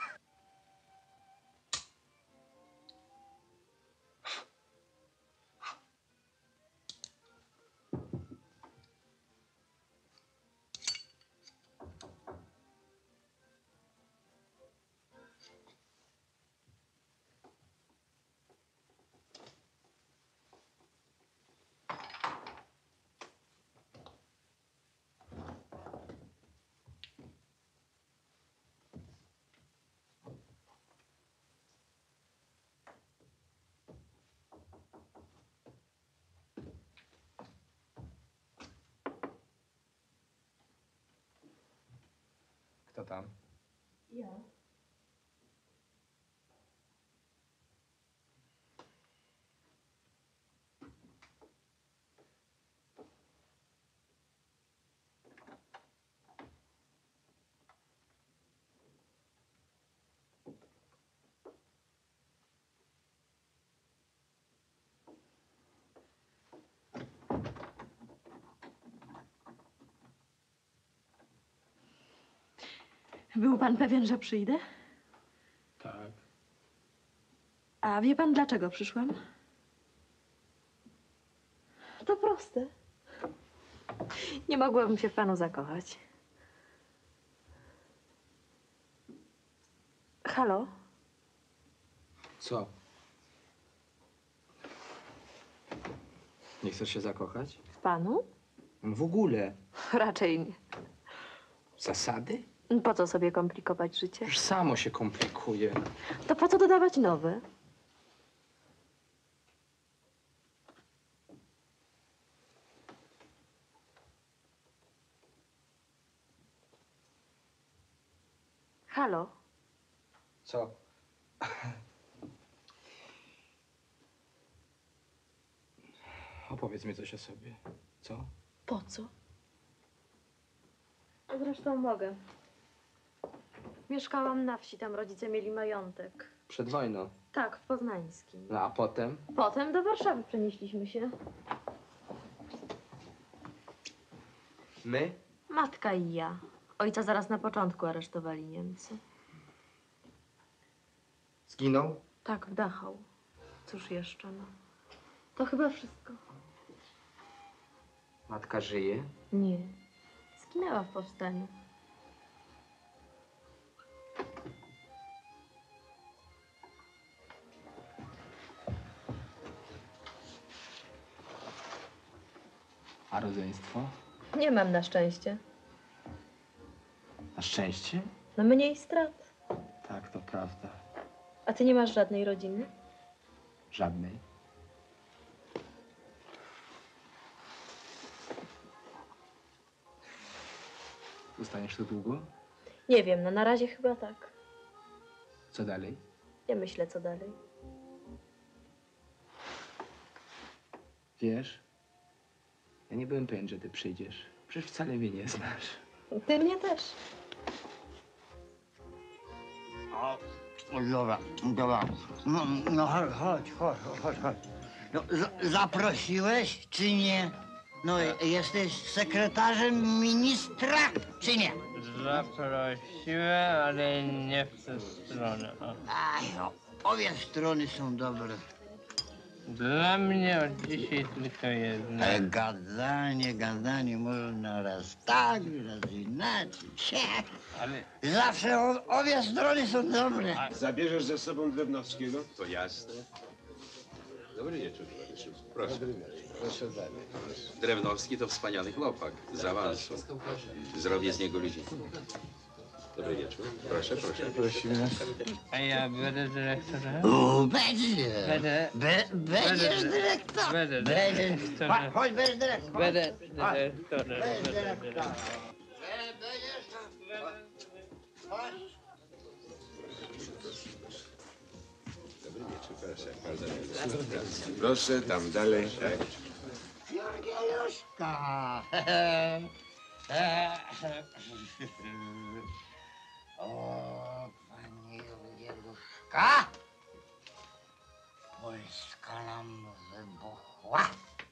Kto tam? Ja. Był pan pewien, że przyjdę? Tak. A wie pan, dlaczego przyszłam? To proste. Nie mogłabym się w panu zakochać. Halo? Co? Nie chcesz się zakochać? W panu? W ogóle. Raczej nie. Zasady? Po co sobie komplikować życie? Już samo się komplikuje. To po co dodawać nowe? Halo? Co? Opowiedz mi coś o sobie. Co? Po co? Zresztą mogę. Mieszkałam na wsi, tam rodzice mieli majątek. Przed wojną. Tak, w Poznańskim. No a potem? Potem do Warszawy przenieśliśmy się. My? Matka i ja. Ojca zaraz na początku aresztowali Niemcy. Zginął? Tak, w Dachau. Cóż jeszcze, no. To chyba wszystko. Matka żyje? Nie. Zginęła w powstaniu. A rodzeństwo? Nie mam na szczęście. Na szczęście? No mniej strat. Tak, to prawda. A ty nie masz żadnej rodziny? Żadnej. Zostaniesz tu długo? Nie wiem, no na razie chyba tak. Co dalej? Nie myślę, co dalej. Wiesz, ja nie byłem pewien, że ty przyjdziesz. Przecież wcale mnie nie znasz. Ty mnie też. O, dobra, dobra. No, no chodź, chodź, chodź, chodź, chodź. No, za- zaprosiłeś, czy nie? No, jesteś sekretarzem ministra, czy nie? Zaprosiłem, ale nie w tę stronę. O. Aj, no, obie strony są dobre. Dla mnie od dzisiaj tylko jedna. E, gadanie, gadanie, można raz tak, raz inaczej. Cie. Ale Zawsze o, obie strony są dobre. Zabierzesz ze sobą Drewnowskiego? To jasne. Dobry wieczór. Proszę. Proszę dalej. Drewnowski to wspaniały chłopak z awansu. Zrobię z niego ludzi. Dobry wieczór. Proszę, proszę. Prosimy. A ja będę dyrektorem? O, będzie. Będę. Be, będziesz dyrektor. Będę Będziesz. dyrektorem. Chodź, chodź, będziesz dyrektor. Będę Chodź. dyrektorem. Będziesz Będę dyrektor. dyrektorem. Będziesz. Chodź. Dobry wieczór, proszę. Bardzo dziękuję. Proszę, tam dalej. Tak. Jorgieluszka. O, pani Jorgieluszka. Polska nam wybuchła.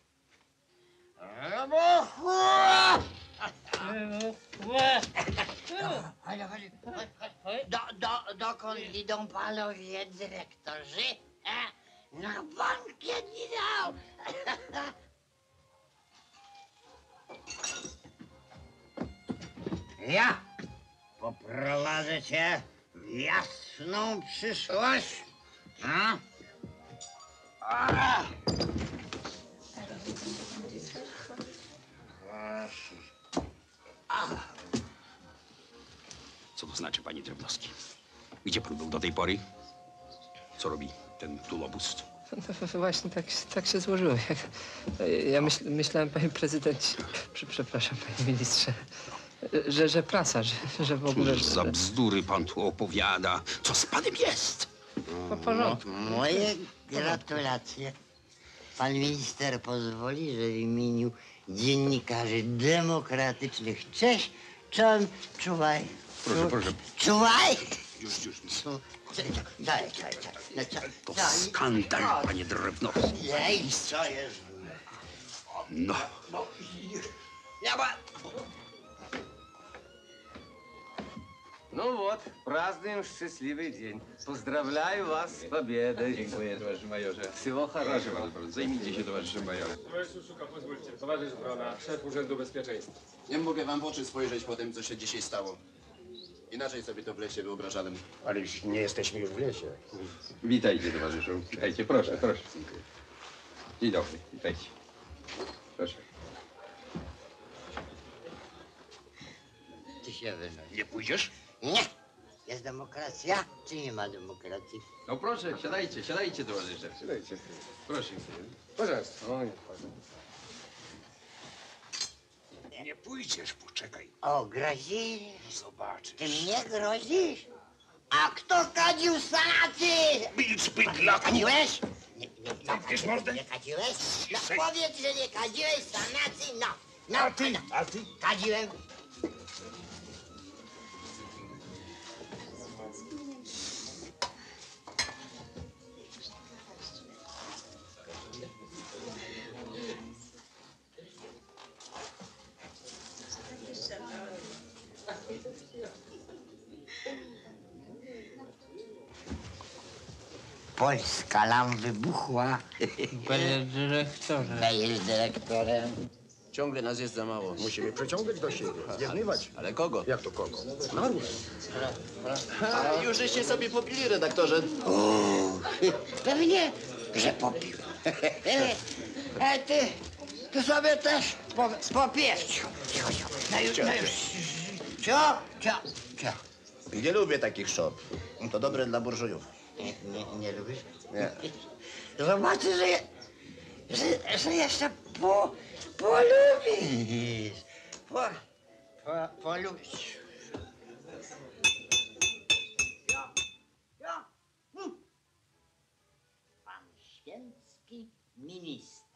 Wybuchła! Wybuchła! Chodź, chodź, chodź, chodź. Do, do, dokąd idą panowie dyrektorzy? E? Na bankiet idą! Ja poprowadzę cię w jasną przyszłość. A? A! Co to znaczy, panie Drewnowski? Gdzie pan był do tej pory? Co robi ten tulobus? Właśnie tak, tak się złożyło. Ja myśl, myślałem, panie prezydencie, prze- przepraszam, panie ministrze, że, że prasa, że, że w ogóle... Cóż za bzdury pan tu opowiada. Co z panem jest? Po porządku. Moje gratulacje. Pan minister pozwoli, że w imieniu dziennikarzy demokratycznych cześć, czołem, czuwaj. Proszę, Czu- proszę. Czuwaj! Już, już. Czu- Daj, daj, daj. No, co- To co- skandal, panie Drewnowski. Ej, co jest? No. No, ja ma... Ну вот, празднуем счастливый день. Поздравляю вас с победой. Dziękuję, towarzyszu majorze. Всего Proszę хорошего. bardzo, proszę. Zajmijcie się towarzyszem majorem. Towarzyszu Szuka, pozwólcie. Towarzysz Brona, szef Urzędu Bezpieczeństwa. Nie mogę wam w oczy spojrzeć po tym, co się dzisiaj stało. Inaczej sobie to w lesie wyobrażałem. Ale już nie jesteśmy już w lesie. Witajcie, towarzyszu. Witajcie, proszę, proszę. Dzień dobry, witajcie. Proszę. Ty się wynoś. Nie pójdziesz? Nie. Jest demokracja, czy nie ma demokracji? No proszę, siadajcie, siadajcie, towarzysze. Siadajcie. Proszę. Pожалуйста. Nie pójdziesz, poczekaj. O, grozisz? Zobaczysz. Ty mnie grozisz? A kto kadził sanaty? Milcz, bydlaku! Kadziłeś? Zamkniesz mordę? Nie kadziłeś? No powiedz, że nie kadziłeś, sanacji, no. No, A ty? no. A ty? Kadziłem. Polska nam wybuchła. Panie dyrektorze. No jest dyrektorem. Ciągle nas jest za mało. Musimy przyciągać do siebie, zjednywać. Ale kogo? Jak to kogo? Naród. Ha, już żeście sobie popili, redaktorze. Uuu, pewnie, że popił. A ty, ty sobie też po, popijesz. Cicho, cicho, cicho. No już, no już. Cio, cio, cio. Nie lubię takich szop. To dobre dla burżujów. Nie, nie, nie lubisz? Nie. Zobaczysz, że, je, że, że jeszcze po, polubisz. Po, po, polubisz. Ja, ja. Hm. Pan święcki minister.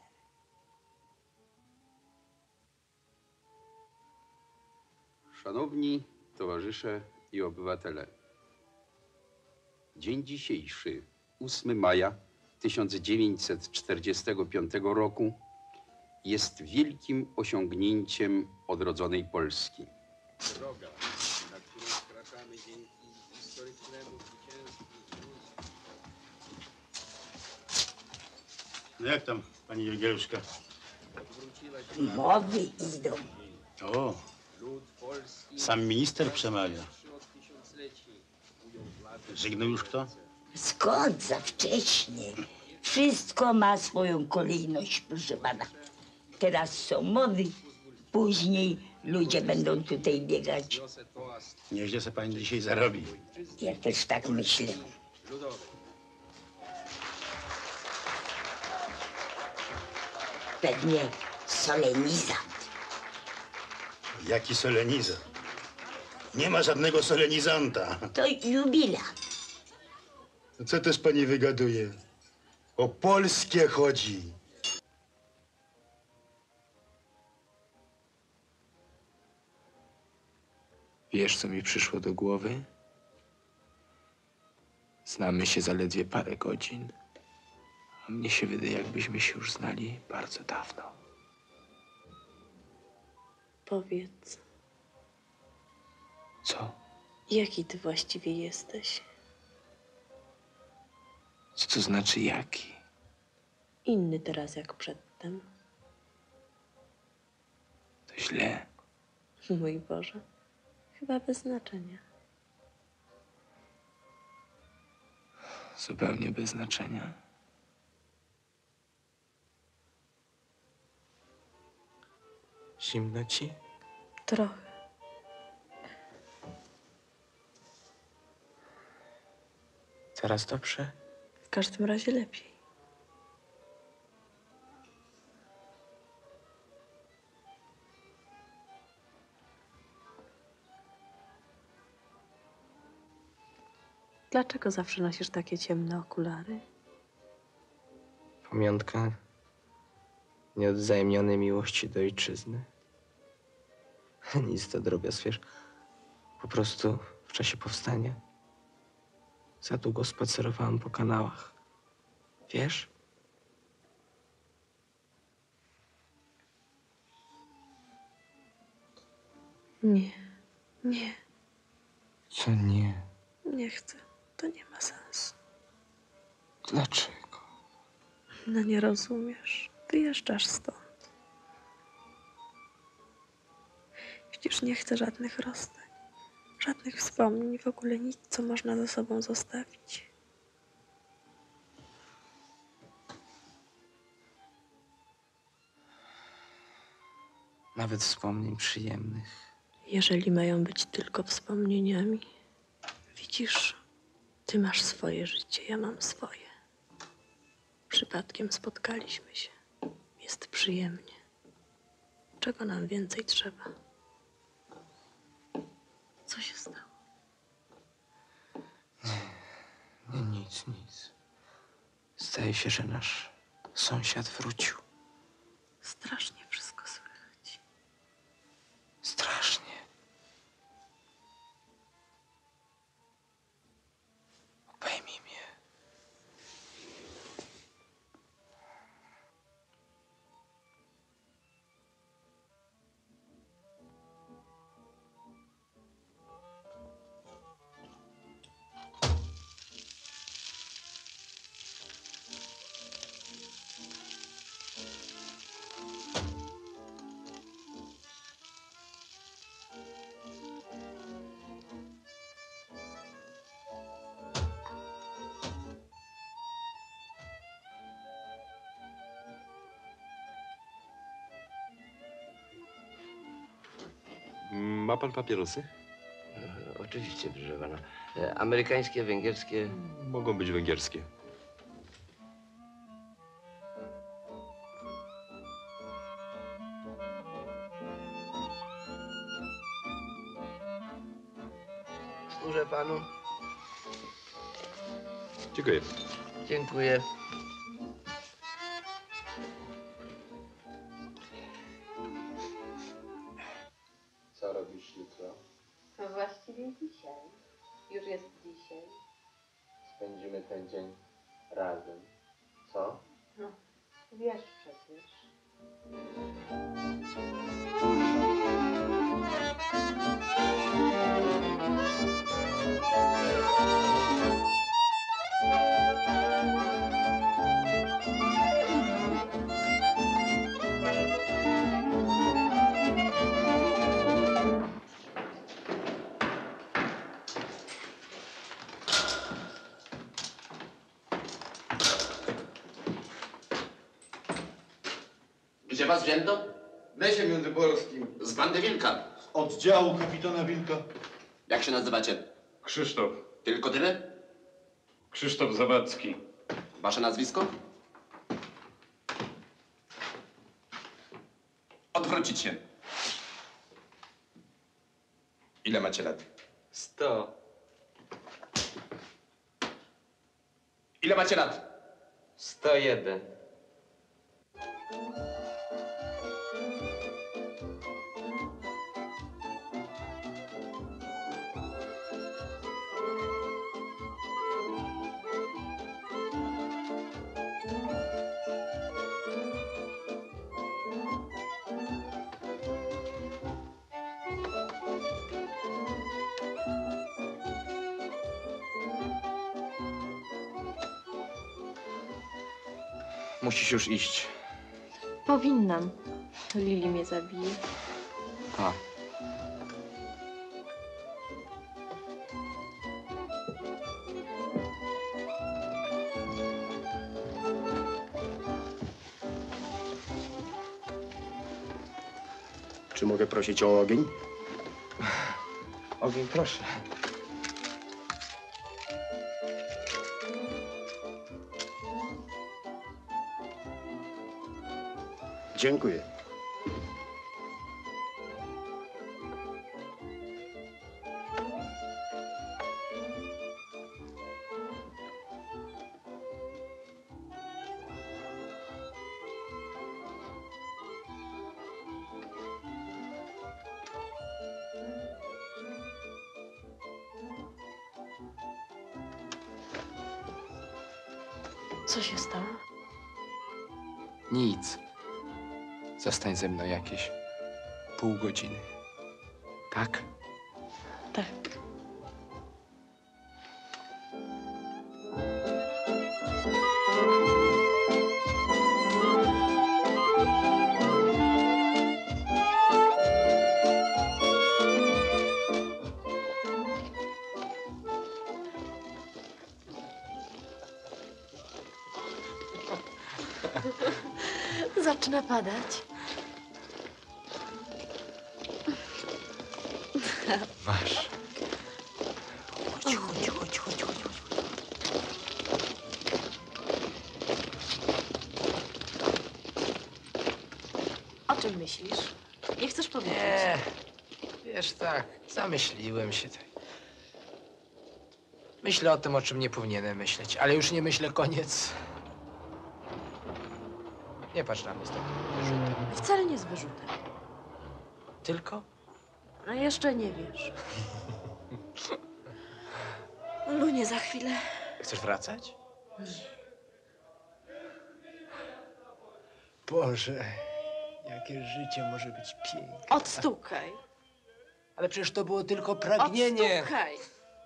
Szanowni towarzysze i obywatele. Dzień dzisiejszy, ósmego maja tysiąc dziewięćset czterdziestego piątego roku, jest wielkim osiągnięciem odrodzonej Polski. Droga, na którą wkraczamy dzięki historycznemu zwycięstwu. No jak tam, pani Jagiełszka? Mowy idą. O, sam minister przemawia. Żegnał już kto? Skąd za wcześnie? Wszystko ma swoją kolejność, proszę pana. Teraz są mowy, później ludzie będą tutaj biegać. Nieźle se pani dzisiaj zarobi. Ja też tak myślę. Pewnie solenizant. Jaki solenizant? Nie ma żadnego solenizanta. To jubilat. Co też pani wygaduje? O polskie chodzi. Wiesz, co mi przyszło do głowy? Znamy się zaledwie parę godzin, a mnie się wydaje, jakbyśmy się już znali bardzo dawno. Powiedz, Co? jaki ty właściwie jesteś? Co to znaczy jaki? Inny teraz jak przedtem. To źle. Mój Boże, chyba bez znaczenia. Zupełnie bez znaczenia. Zimno ci? Trochę. Teraz dobrze? W każdym razie lepiej. Dlaczego zawsze nosisz takie ciemne okulary? Pamiątka nieodwzajemnionej miłości do ojczyzny. Nic to drobiazg, wiesz. Po prostu w czasie powstania za długo spacerowałam po kanałach. Wiesz? Nie, nie, Co nie? nie chcę. To nie ma sensu. Dlaczego? No nie rozumiesz. Wyjeżdżasz stąd. Przecież nie chcę żadnych rozstań. Żadnych wspomnień, w ogóle nic, co można ze sobą zostawić. Nawet wspomnień przyjemnych. Jeżeli mają być tylko wspomnieniami, widzisz, ty masz swoje życie, ja mam swoje. Przypadkiem spotkaliśmy się. Jest przyjemnie. Czego nam więcej trzeba? Co się stało? Nie, nic, nic. Jest Zdaje się, że nasz sąsiad wrócił. Strasznie wszystko słychać. Strasznie. Obejmij mnie. Ma pan papierosy? E, oczywiście, proszę pana. E, amerykańskie, węgierskie? Mogą być węgierskie. Służę panu. Dziękuję. Dziękuję. Co robisz jutro? No właściwie dzisiaj. Już jest dzisiaj. Spędzimy ten dzień razem. Co? No, wiesz przecież. Gdzie was wzięto? W lesie międzyborskim. Z bandy Wilka. Z oddziału kapitana Wilka. Jak się nazywacie? Krzysztof. Tylko tyle? Krzysztof Zawadzki. Wasze nazwisko? Odwrócić się. Ile macie lat? Sto. Ile macie lat? Sto jeden. Musisz już iść. Powinnam. Lili mnie zabije. A. Czy mogę prosić o ogień? Ogień, proszę. Dziękuję. Co się stało? Nic. Zostań ze mną jakieś pół godziny. Tak? Tak. Zaczyna padać. Masz. Chodź, chodź, chodź, chodź, chodź. O czym myślisz? Nie chcesz powiedzieć? Nie. Wiesz, tak, zamyśliłem się. Tak. Myślę o tym, o czym nie powinienem myśleć, ale już nie myślę, koniec. Nie patrz na mnie z takim wyrzutem. Wcale nie z wyrzutem. Tylko? A jeszcze nie wiesz. Lunie, za chwilę. Chcesz wracać? Boże, jakie życie może być piękne. Odstukaj. Ale przecież to było tylko pragnienie. Odstukaj.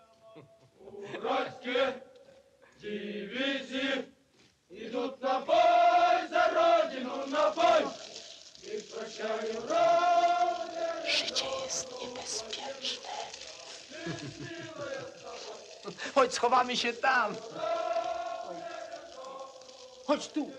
Братья, дивизии идут на бой за родину, на boj! Nie prosiają rodzinę. Życie jest niebezpieczne. Chodź, schowamy się tam. Chodź tu.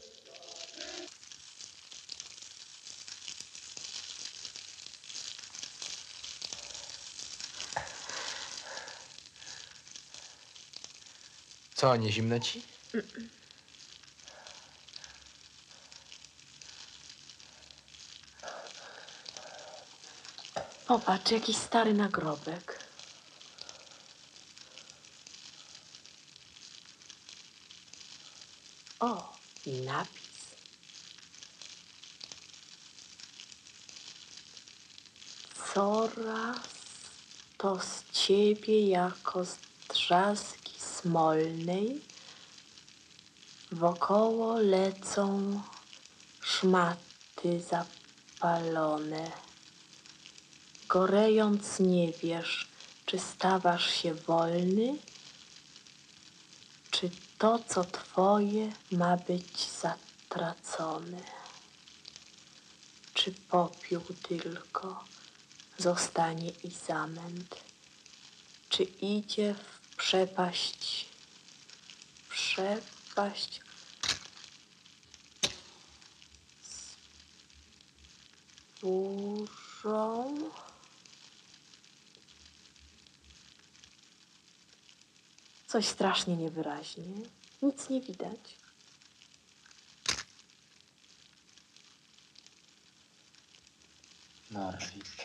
Co, nie zimno ci? Popatrz, jakiś stary nagrobek. O, i napis. Coraz to z ciebie jako z drzazgi smolnej wokoło lecą szmaty zapalone. Gorejąc nie wiesz, czy stawasz się wolny, czy to, co twoje, ma być zatracone. Czy popiół tylko zostanie i zamęt, czy idzie w przepaść, przepaść z burzą? Coś strasznie niewyraźnie. Nic nie widać. Norwid.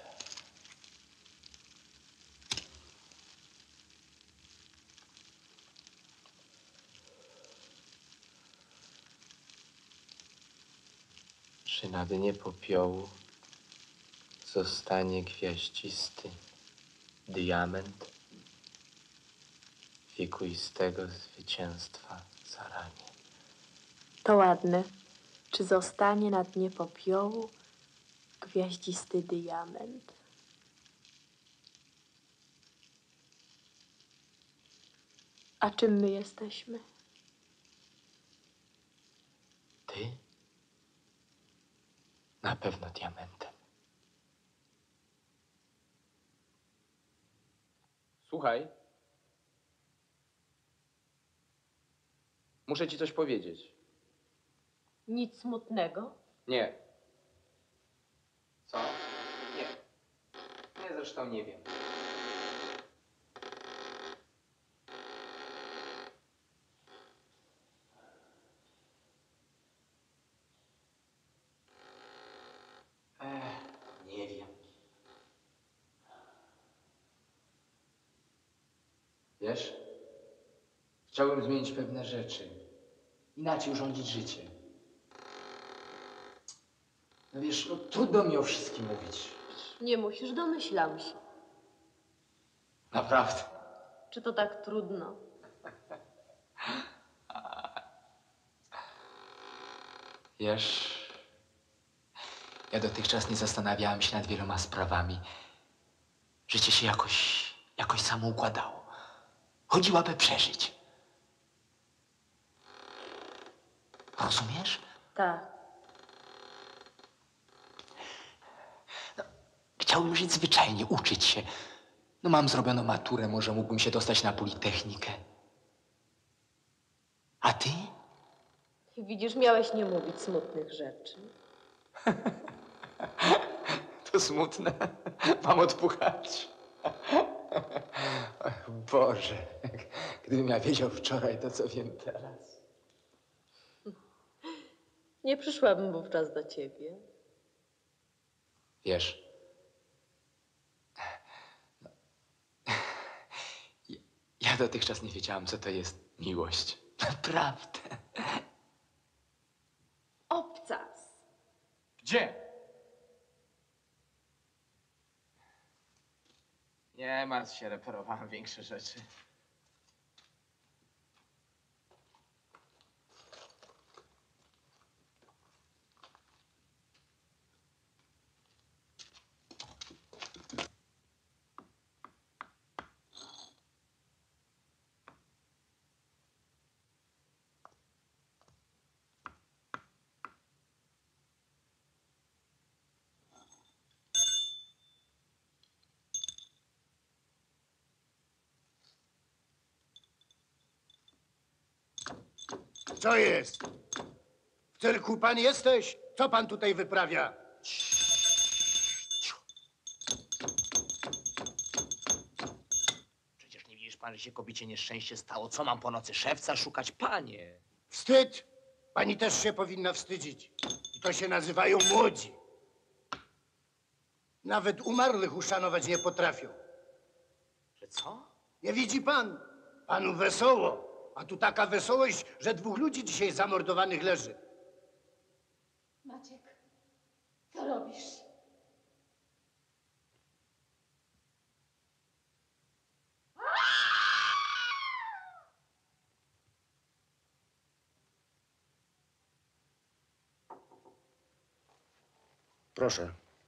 Czy na dnie popiołu zostanie gwiaździsty diament wiekuistego zwycięstwa zaranie? To ładne. Czy zostanie na dnie popiołu gwiaździsty diament? A czym my jesteśmy? Ty? Na pewno diamentem. Słuchaj. Muszę ci coś powiedzieć. Nic smutnego? Nie. Co? Nie. Nie, zresztą nie wiem. Ech, nie wiem. Wiesz, chciałbym zmienić pewne rzeczy. Inaczej urządzić życie. No wiesz, no trudno mi o wszystkim mówić. Nie musisz, domyślam się. Naprawdę. Czy to tak trudno? Wiesz, ja dotychczas nie zastanawiałem się nad wieloma sprawami. Życie się jakoś, jakoś samo układało. Chodziło, aby przeżyć. Rozumiesz? Tak. Chciałbym żyć zwyczajnie, uczyć się. No mam zrobioną maturę, może mógłbym się dostać na Politechnikę. A ty? Widzisz, miałeś nie mówić smutnych rzeczy. To smutne. Mam odpuchać. Ach, Boże, gdybym ja wiedział wczoraj to, co wiem teraz. Nie przyszłabym wówczas do ciebie. Wiesz, no, ja, ja dotychczas nie wiedziałam, co to jest miłość. Naprawdę. Obcy Nie martw się, reperowałem większe rzeczy. Co jest? W cyrku pan jesteś? Co pan tutaj wyprawia? Przecież nie widzisz pan, że się kobiecie nieszczęście stało? Co mam po nocy szewca szukać? Panie! Wstyd! Pani też się powinna wstydzić. I to się nazywają młodzi. Nawet umarłych uszanować nie potrafią. Że co? Nie widzi pan? Panu wesoło. A tu taka wesołość, że dwóch ludzi dzisiaj zamordowanych leży. Maciek, co robisz? Proszę.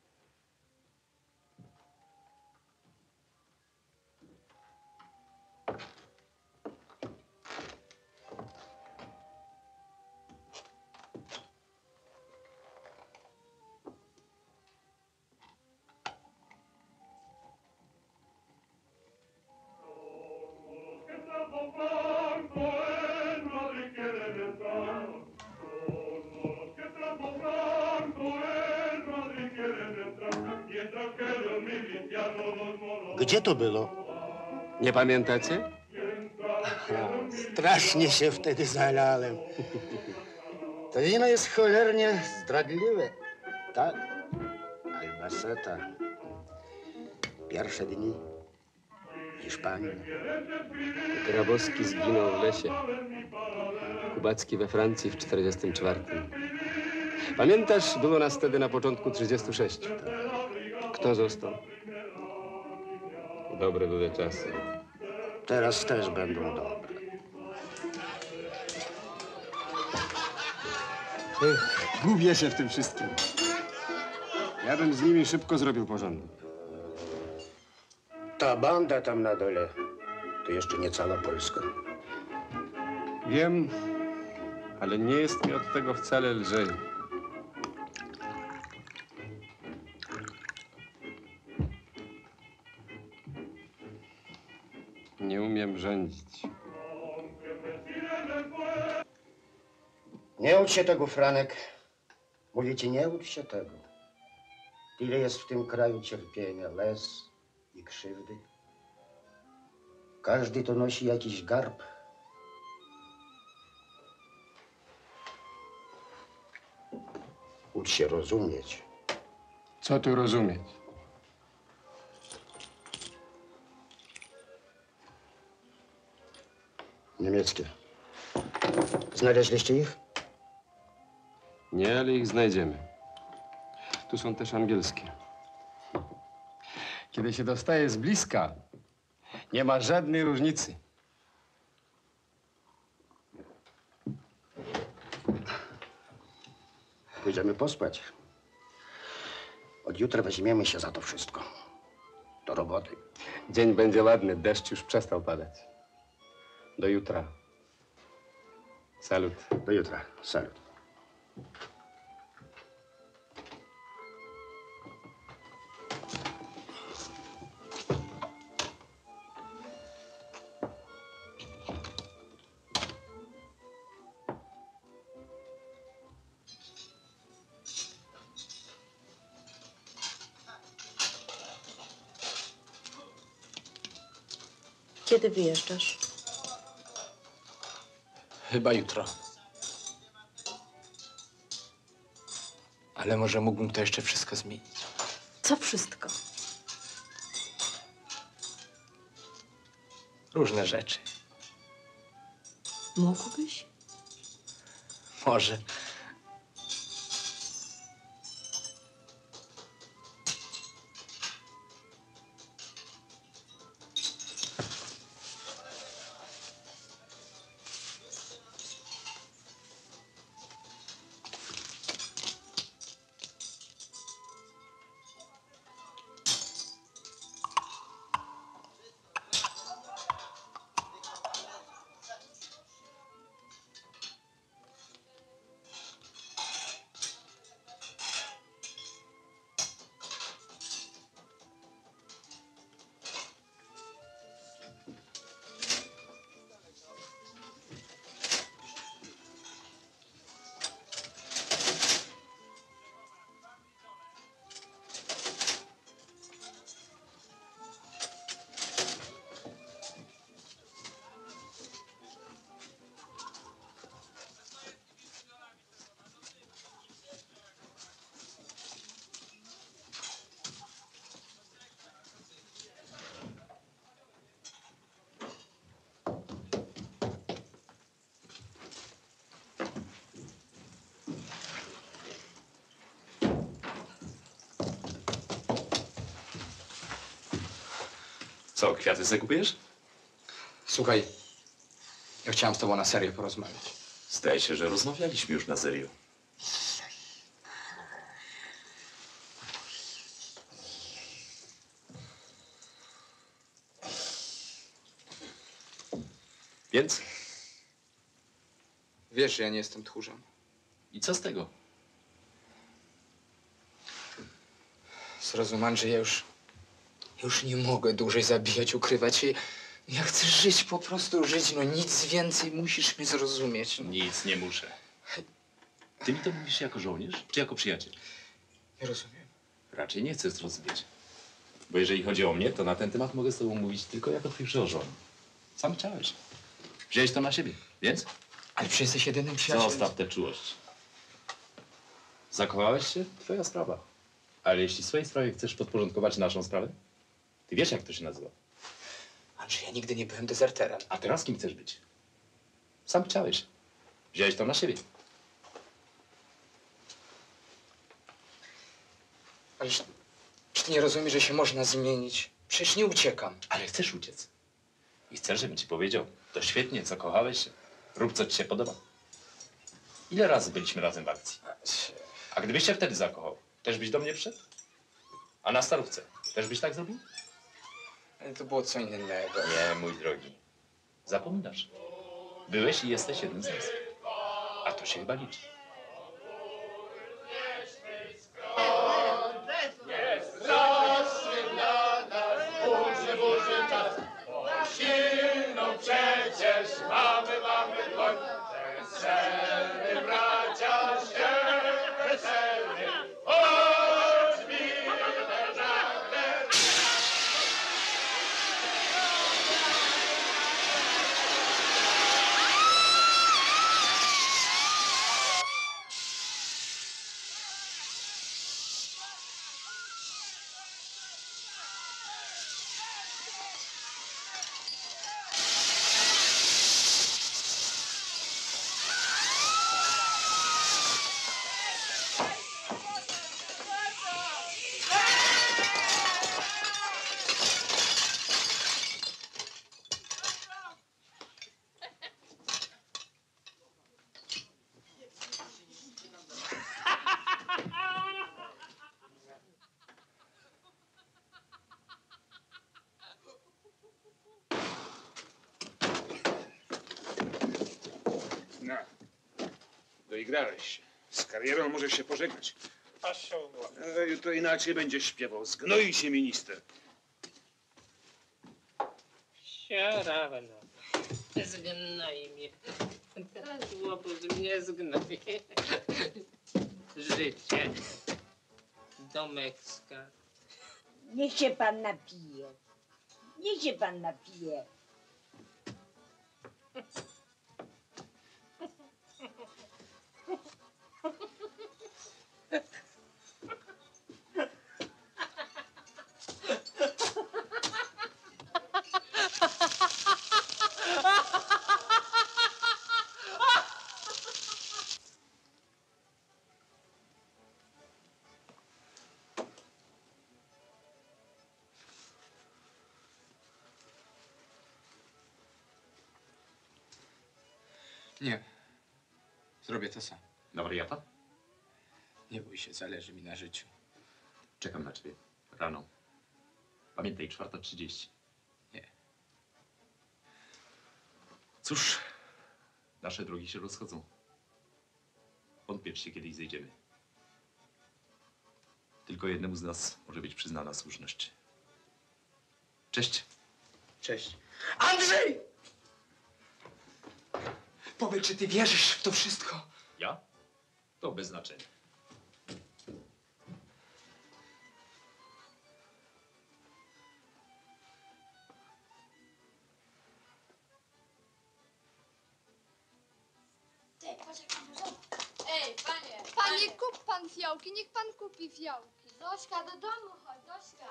Gdzie to było? Nie pamiętacie? Strasznie się wtedy zalałem. To wino jest cholernie zdradliwe. Tak, Albaceta. Pierwsze dni w Hiszpanii. Grabowski zginął w lesie. Kubacki we Francji w czterdziestym czwartym. Pamiętasz, było nas wtedy na początku trzydziestu sześciu. Kto został? Dobre były czasy. Teraz też będą dobre. Ech, gubię się w tym wszystkim. Ja bym z nimi szybko zrobił porządek. Ta banda tam na dole to jeszcze nie cała Polska. Wiem, ale nie jest mi od tego wcale lżej. Nie umiem rządzić. Nie ucz się tego, Franek. Mówię ci, nie ucz się tego. Tyle jest w tym kraju cierpienia, łez i krzywdy. Każdy to nosi jakiś garb. Ucz się rozumieć. Co tu rozumieć? Niemieckie. Znaleźliście ich? Nie, ale ich znajdziemy. Tu są też angielskie. Kiedy się dostaje z bliska, nie ma żadnej różnicy. Pójdziemy pospać. Od jutra weźmiemy się za to wszystko. Do roboty. Dzień będzie ładny, deszcz już przestał padać. Do jutra. Salut. Do jutra. Salut. Kiedy wyjeżdżasz? Chyba jutro. Ale może mógłbym to jeszcze wszystko zmienić. Co wszystko? Różne rzeczy. Mógłbyś? Może. Co, kwiaty sobie kupujesz? Słuchaj, ja chciałem z tobą na serio porozmawiać. Zdaje się, że rozmawialiśmy już na serio. Więc? Wiesz, że ja nie jestem tchórzem. I co z tego? Zrozum, Andrzej, ja już... już nie mogę dłużej zabijać, ukrywać się. Ja chcę żyć, po prostu żyć, no nic więcej, musisz mnie zrozumieć. Nic nie muszę. Ty mi to mówisz jako żołnierz, czy jako przyjaciel? Nie rozumiem. Raczej nie chcę zrozumieć. Bo jeżeli chodzi o mnie, to na ten temat mogę z tobą mówić tylko jako twój przełożony. Sam chciałeś. Wziąłeś to na siebie, więc? Ale przecież jesteś jedynym przyjacielem. Zostaw tę czułość. Zakochałeś się? Twoja sprawa. Ale jeśli swojej sprawie chcesz podporządkować naszą sprawę, ty wiesz, jak to się nazywa. Andrzej, ja nigdy nie byłem dezerterem. A teraz kim chcesz być? Sam chciałeś. Wziąłeś to na siebie. Ale czy ty nie rozumiesz, że się można zmienić? Przecież nie uciekam. Ale chcesz uciec. I chcesz, żebym ci powiedział, to świetnie, zakochałeś się. Rób, co ci się podoba. Ile razy byliśmy razem w akcji? A gdybyś się wtedy zakochał, też byś do mnie przyszedł? A na starówce też byś tak zrobił? Ale to było co innego. Nie, mój drogi. Zapominasz. Byłeś i jesteś jednym z nas. A to się chyba liczy. Straszny dla nas burzy, burzy czas. Silną przecież mamy, mamy dłoń. Weselny bracia się weselny. Choć minę żagle. No, doigrałeś się. Z karierą możesz się pożegnać. E, jutro inaczej będziesz śpiewał. Zgnoi się minister. Siarawno. Zgnoj mnie. Teraz łobuz mnie zgnoj. Życie. Do Mekska. Niech się pan napije. Niech się pan napije. Nie. Zrobię to sam. Na wariata? Nie bój się, zależy mi na życiu. Czekam na ciebie. Rano. Pamiętaj, czwarta trzydzieści. Nie. Cóż, nasze drogi się rozchodzą. Wątpię, czy się kiedyś zejdziemy. Tylko jednemu z nas może być przyznana słuszność. Cześć. Cześć. Andrzej! Powiedz, czy ty wierzysz w to wszystko? Ja? To bez znaczenia. Ej, panie! Panie, kup pan fiołki, niech pan kupi fiołki. Zośka, do domu chodź, Zośka.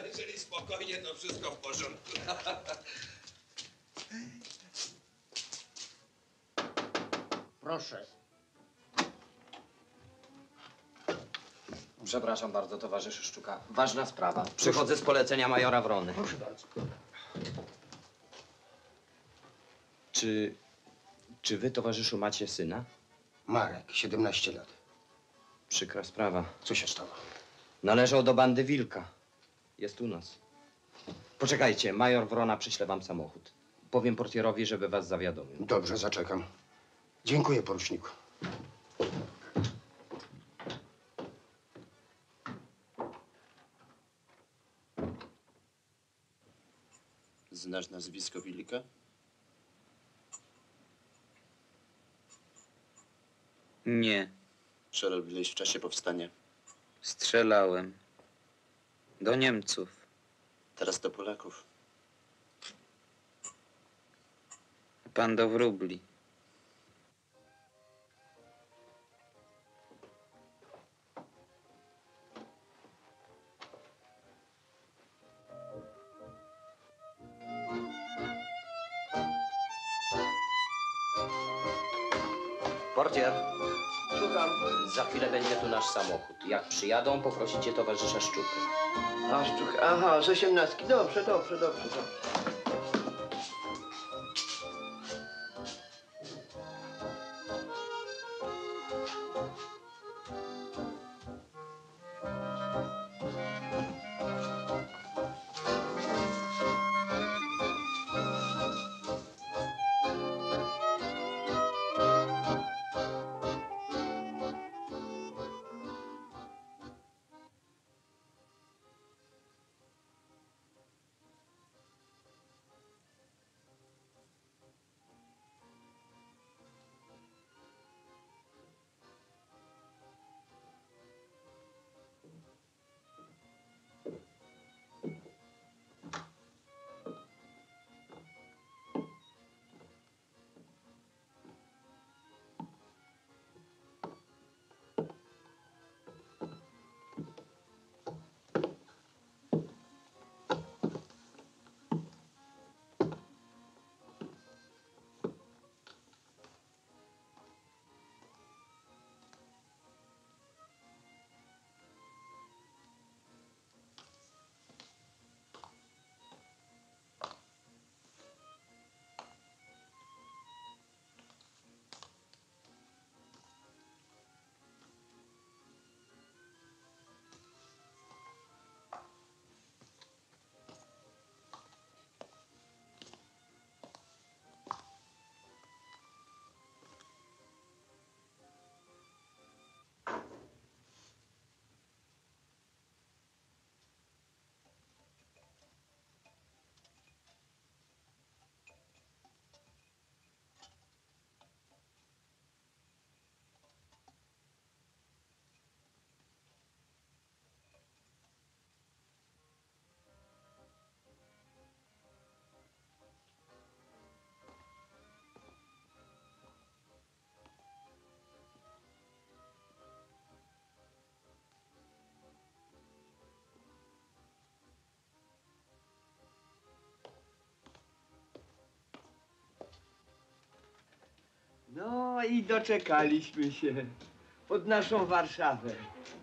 Jeżeli spokojnie, to wszystko w porządku. Proszę. Przepraszam bardzo, towarzyszu Szczuka. Ważna sprawa. Przychodzę z polecenia majora Wrony. Proszę bardzo. Czy... czy wy, towarzyszu, macie syna? Marek, siedemnaście lat. Przykra sprawa. Co się stało? Należał do bandy Wilka. Jest u nas. Poczekajcie, major Wrona przyśle wam samochód. Powiem portierowi, żeby was zawiadomił. Dobrze, zaczekam. Dziękuję, poruczniku. Znasz nazwisko Wilka? Nie, Co robiłeś w czasie powstania? strzelałem. Do Niemców. Teraz do Polaków. Pan do wróbli. Portier, Słucham. za chwilę będzie tu nasz samochód. Jak przyjadą, poprosicie towarzysza Szczukę. A sztuk, aha, z osiemnastki. Dobrze, dobrze, dobrze, dobrze. No i doczekaliśmy się pod naszą Warszawę.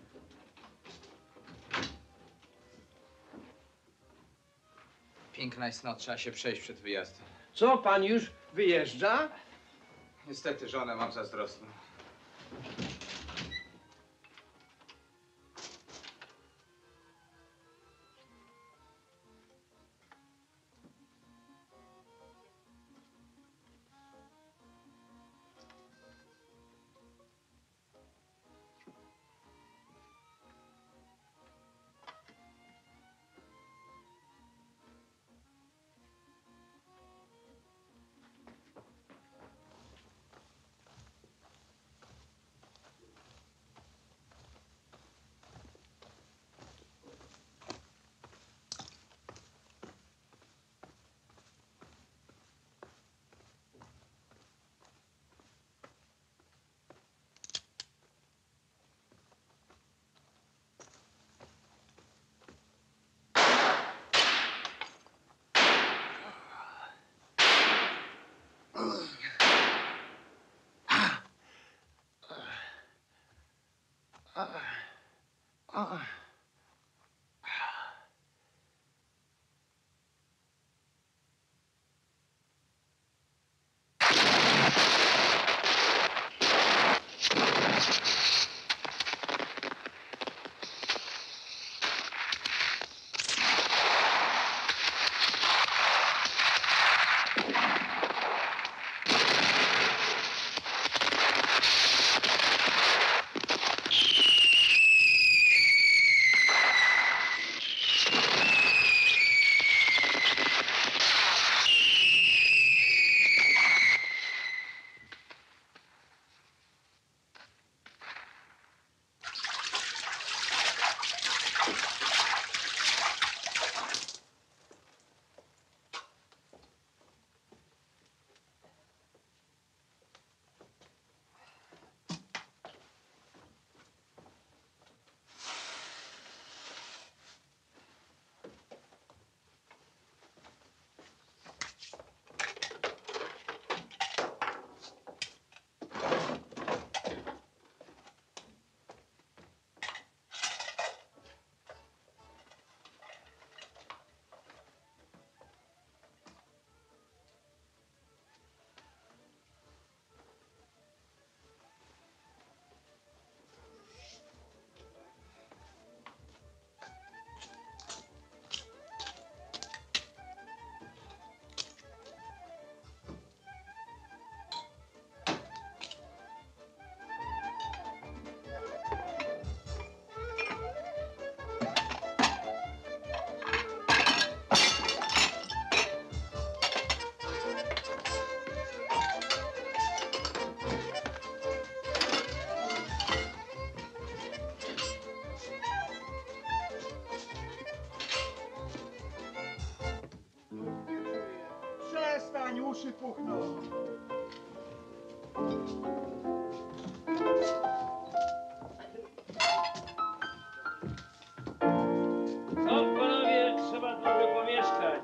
Piękna jest noc, trzeba się przejść przed wyjazdem. Co, pan już wyjeżdża? Niestety żonę mam zazdrosną. O. Przestań, uszy puchną. No, panowie, trzeba trochę pomieszkać.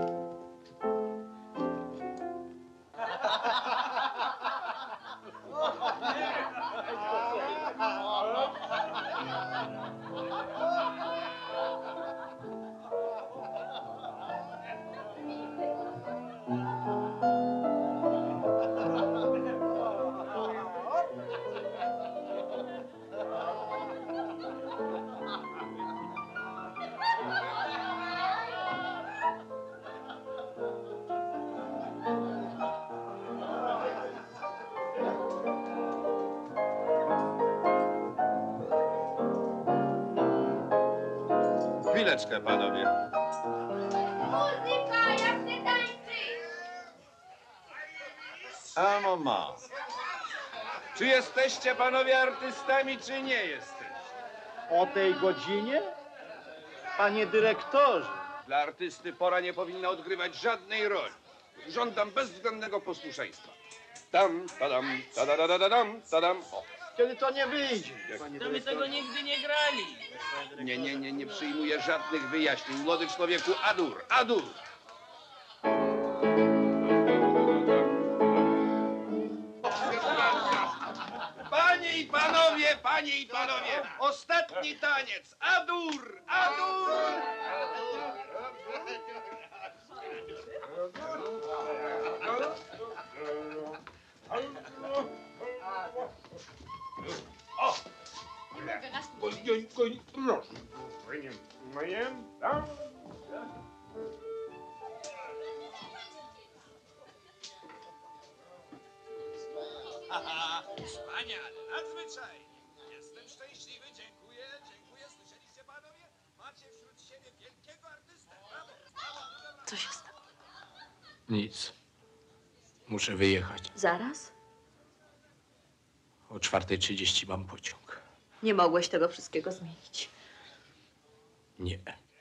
Chwileczkę, panowie. Muzyka, ja chcę tańczyć! A mama. Czy jesteście panowie artystami, czy nie jesteście? O tej godzinie? Panie dyrektorze. Dla artysty pora nie powinna odgrywać żadnej roli. Żądam bezwzględnego posłuszeństwa. Tam, tadam, tadadadadam, tadam. O. Kiedy to nie wyjdzie, Jak- panie To my dyrektorze. tego nigdy nie grali. Nie, nie, nie, nie przyjmuję żadnych wyjaśnień. Młody człowieku, adur, adur. Panie i panowie, panie i panowie, ostatni taniec. Adur, adur. O! Proszę. Moje? Wspaniale, nadzwyczajnie. Jestem szczęśliwy, dziękuję, dziękuję. Słyszeliście panowie? Macie wśród siebie wielkiego artystę. Brawo, brawo. Co się stało? Nic. Muszę wyjechać. Zaraz? O czwartej trzydzieści mam pociąg. Nie mogłeś tego wszystkiego zmienić. Nie.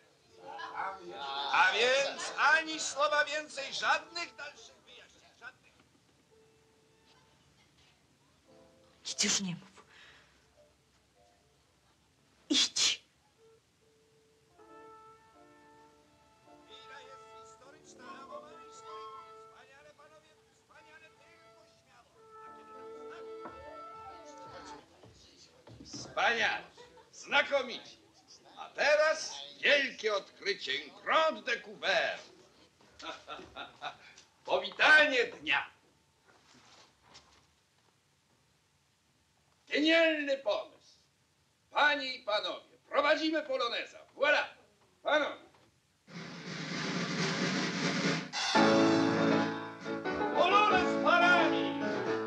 A więc ani słowa więcej, żadnych dalszych wyjaśnień, żadnych. Nic już nie mów. Idź. Chwila jest historyczna, a mowa historyków. Wspaniale, panowie, wspaniale, tylko śmiało. A kiedy nam znak... Wspaniale, znakomicie. wielkie odkrycie. Grand découvert. Powitanie dnia. Genialny pomysł. Panie i panowie, prowadzimy poloneza. Voilà. Panowie. Polonez parami.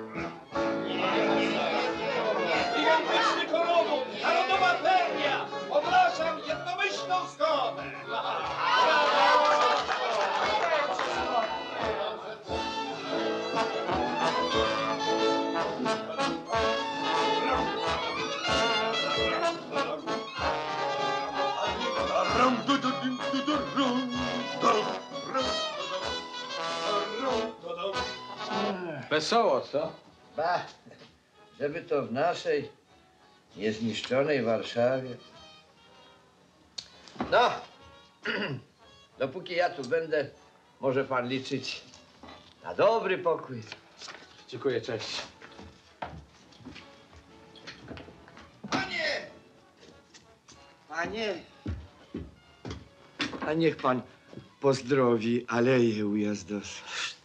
Gigantyczny kolowód, narodowa feria. Ogłaszam jednomyślną zgodę. Wesoło, co? Ba, żeby to w naszej niezniszczonej Warszawie. No, dopóki ja tu będę, może pan liczyć na dobry pokój. Dziękuję, cześć. Panie! Panie, a niech pan pozdrowi Aleję Ujazdowską.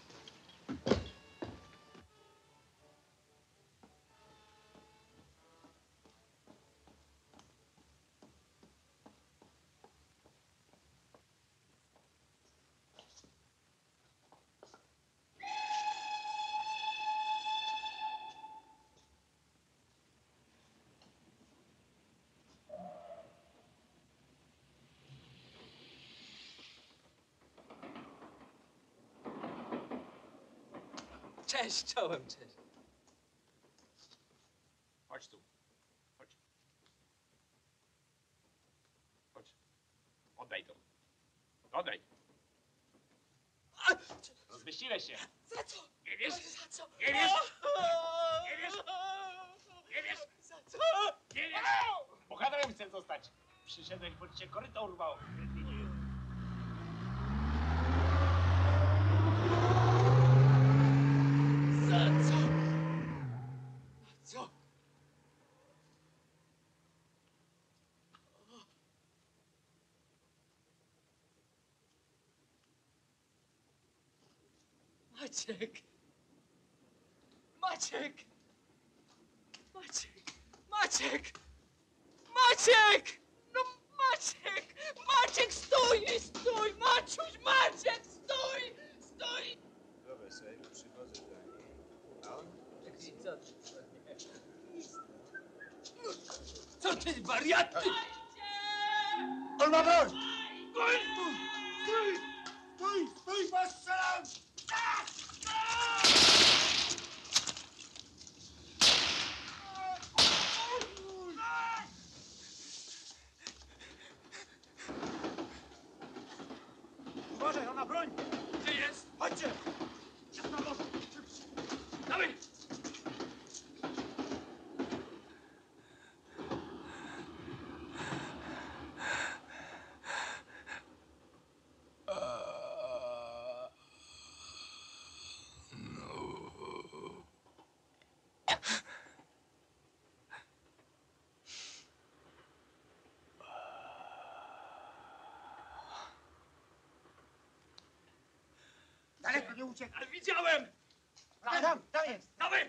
Cześć, czołem, cześć. Chodź tu. Chodź. Chodź. Oddaj to. Oddaj. Rozmyśliłeś się. Za co? Nie wiesz? Za co? Nie wiesz? Nie wiesz? Nie wiesz? Za co? Nie wiesz? Bohaterem chcę zostać. Przyszedłeś, bo ci się koryto urwało. Za co? Co? Maciek! Maciek! Maciek! Maciek! Maciek! No Maciek! Maciek, stój! Stój! Maciuś! Maciek, stój! Stój! Dobra, sobie przychodzę do niej. A on? Co ty, wariaty? On ma broń! Stój! Stój! Stój! Stój! Postrzelam! Uważaj, ona broń! Gdzie jest? Chodźcie! Ja tam mogę! Dawaj! Daleko nie uciekł! Ale widziałem! Tam, tam jest! Dawaj!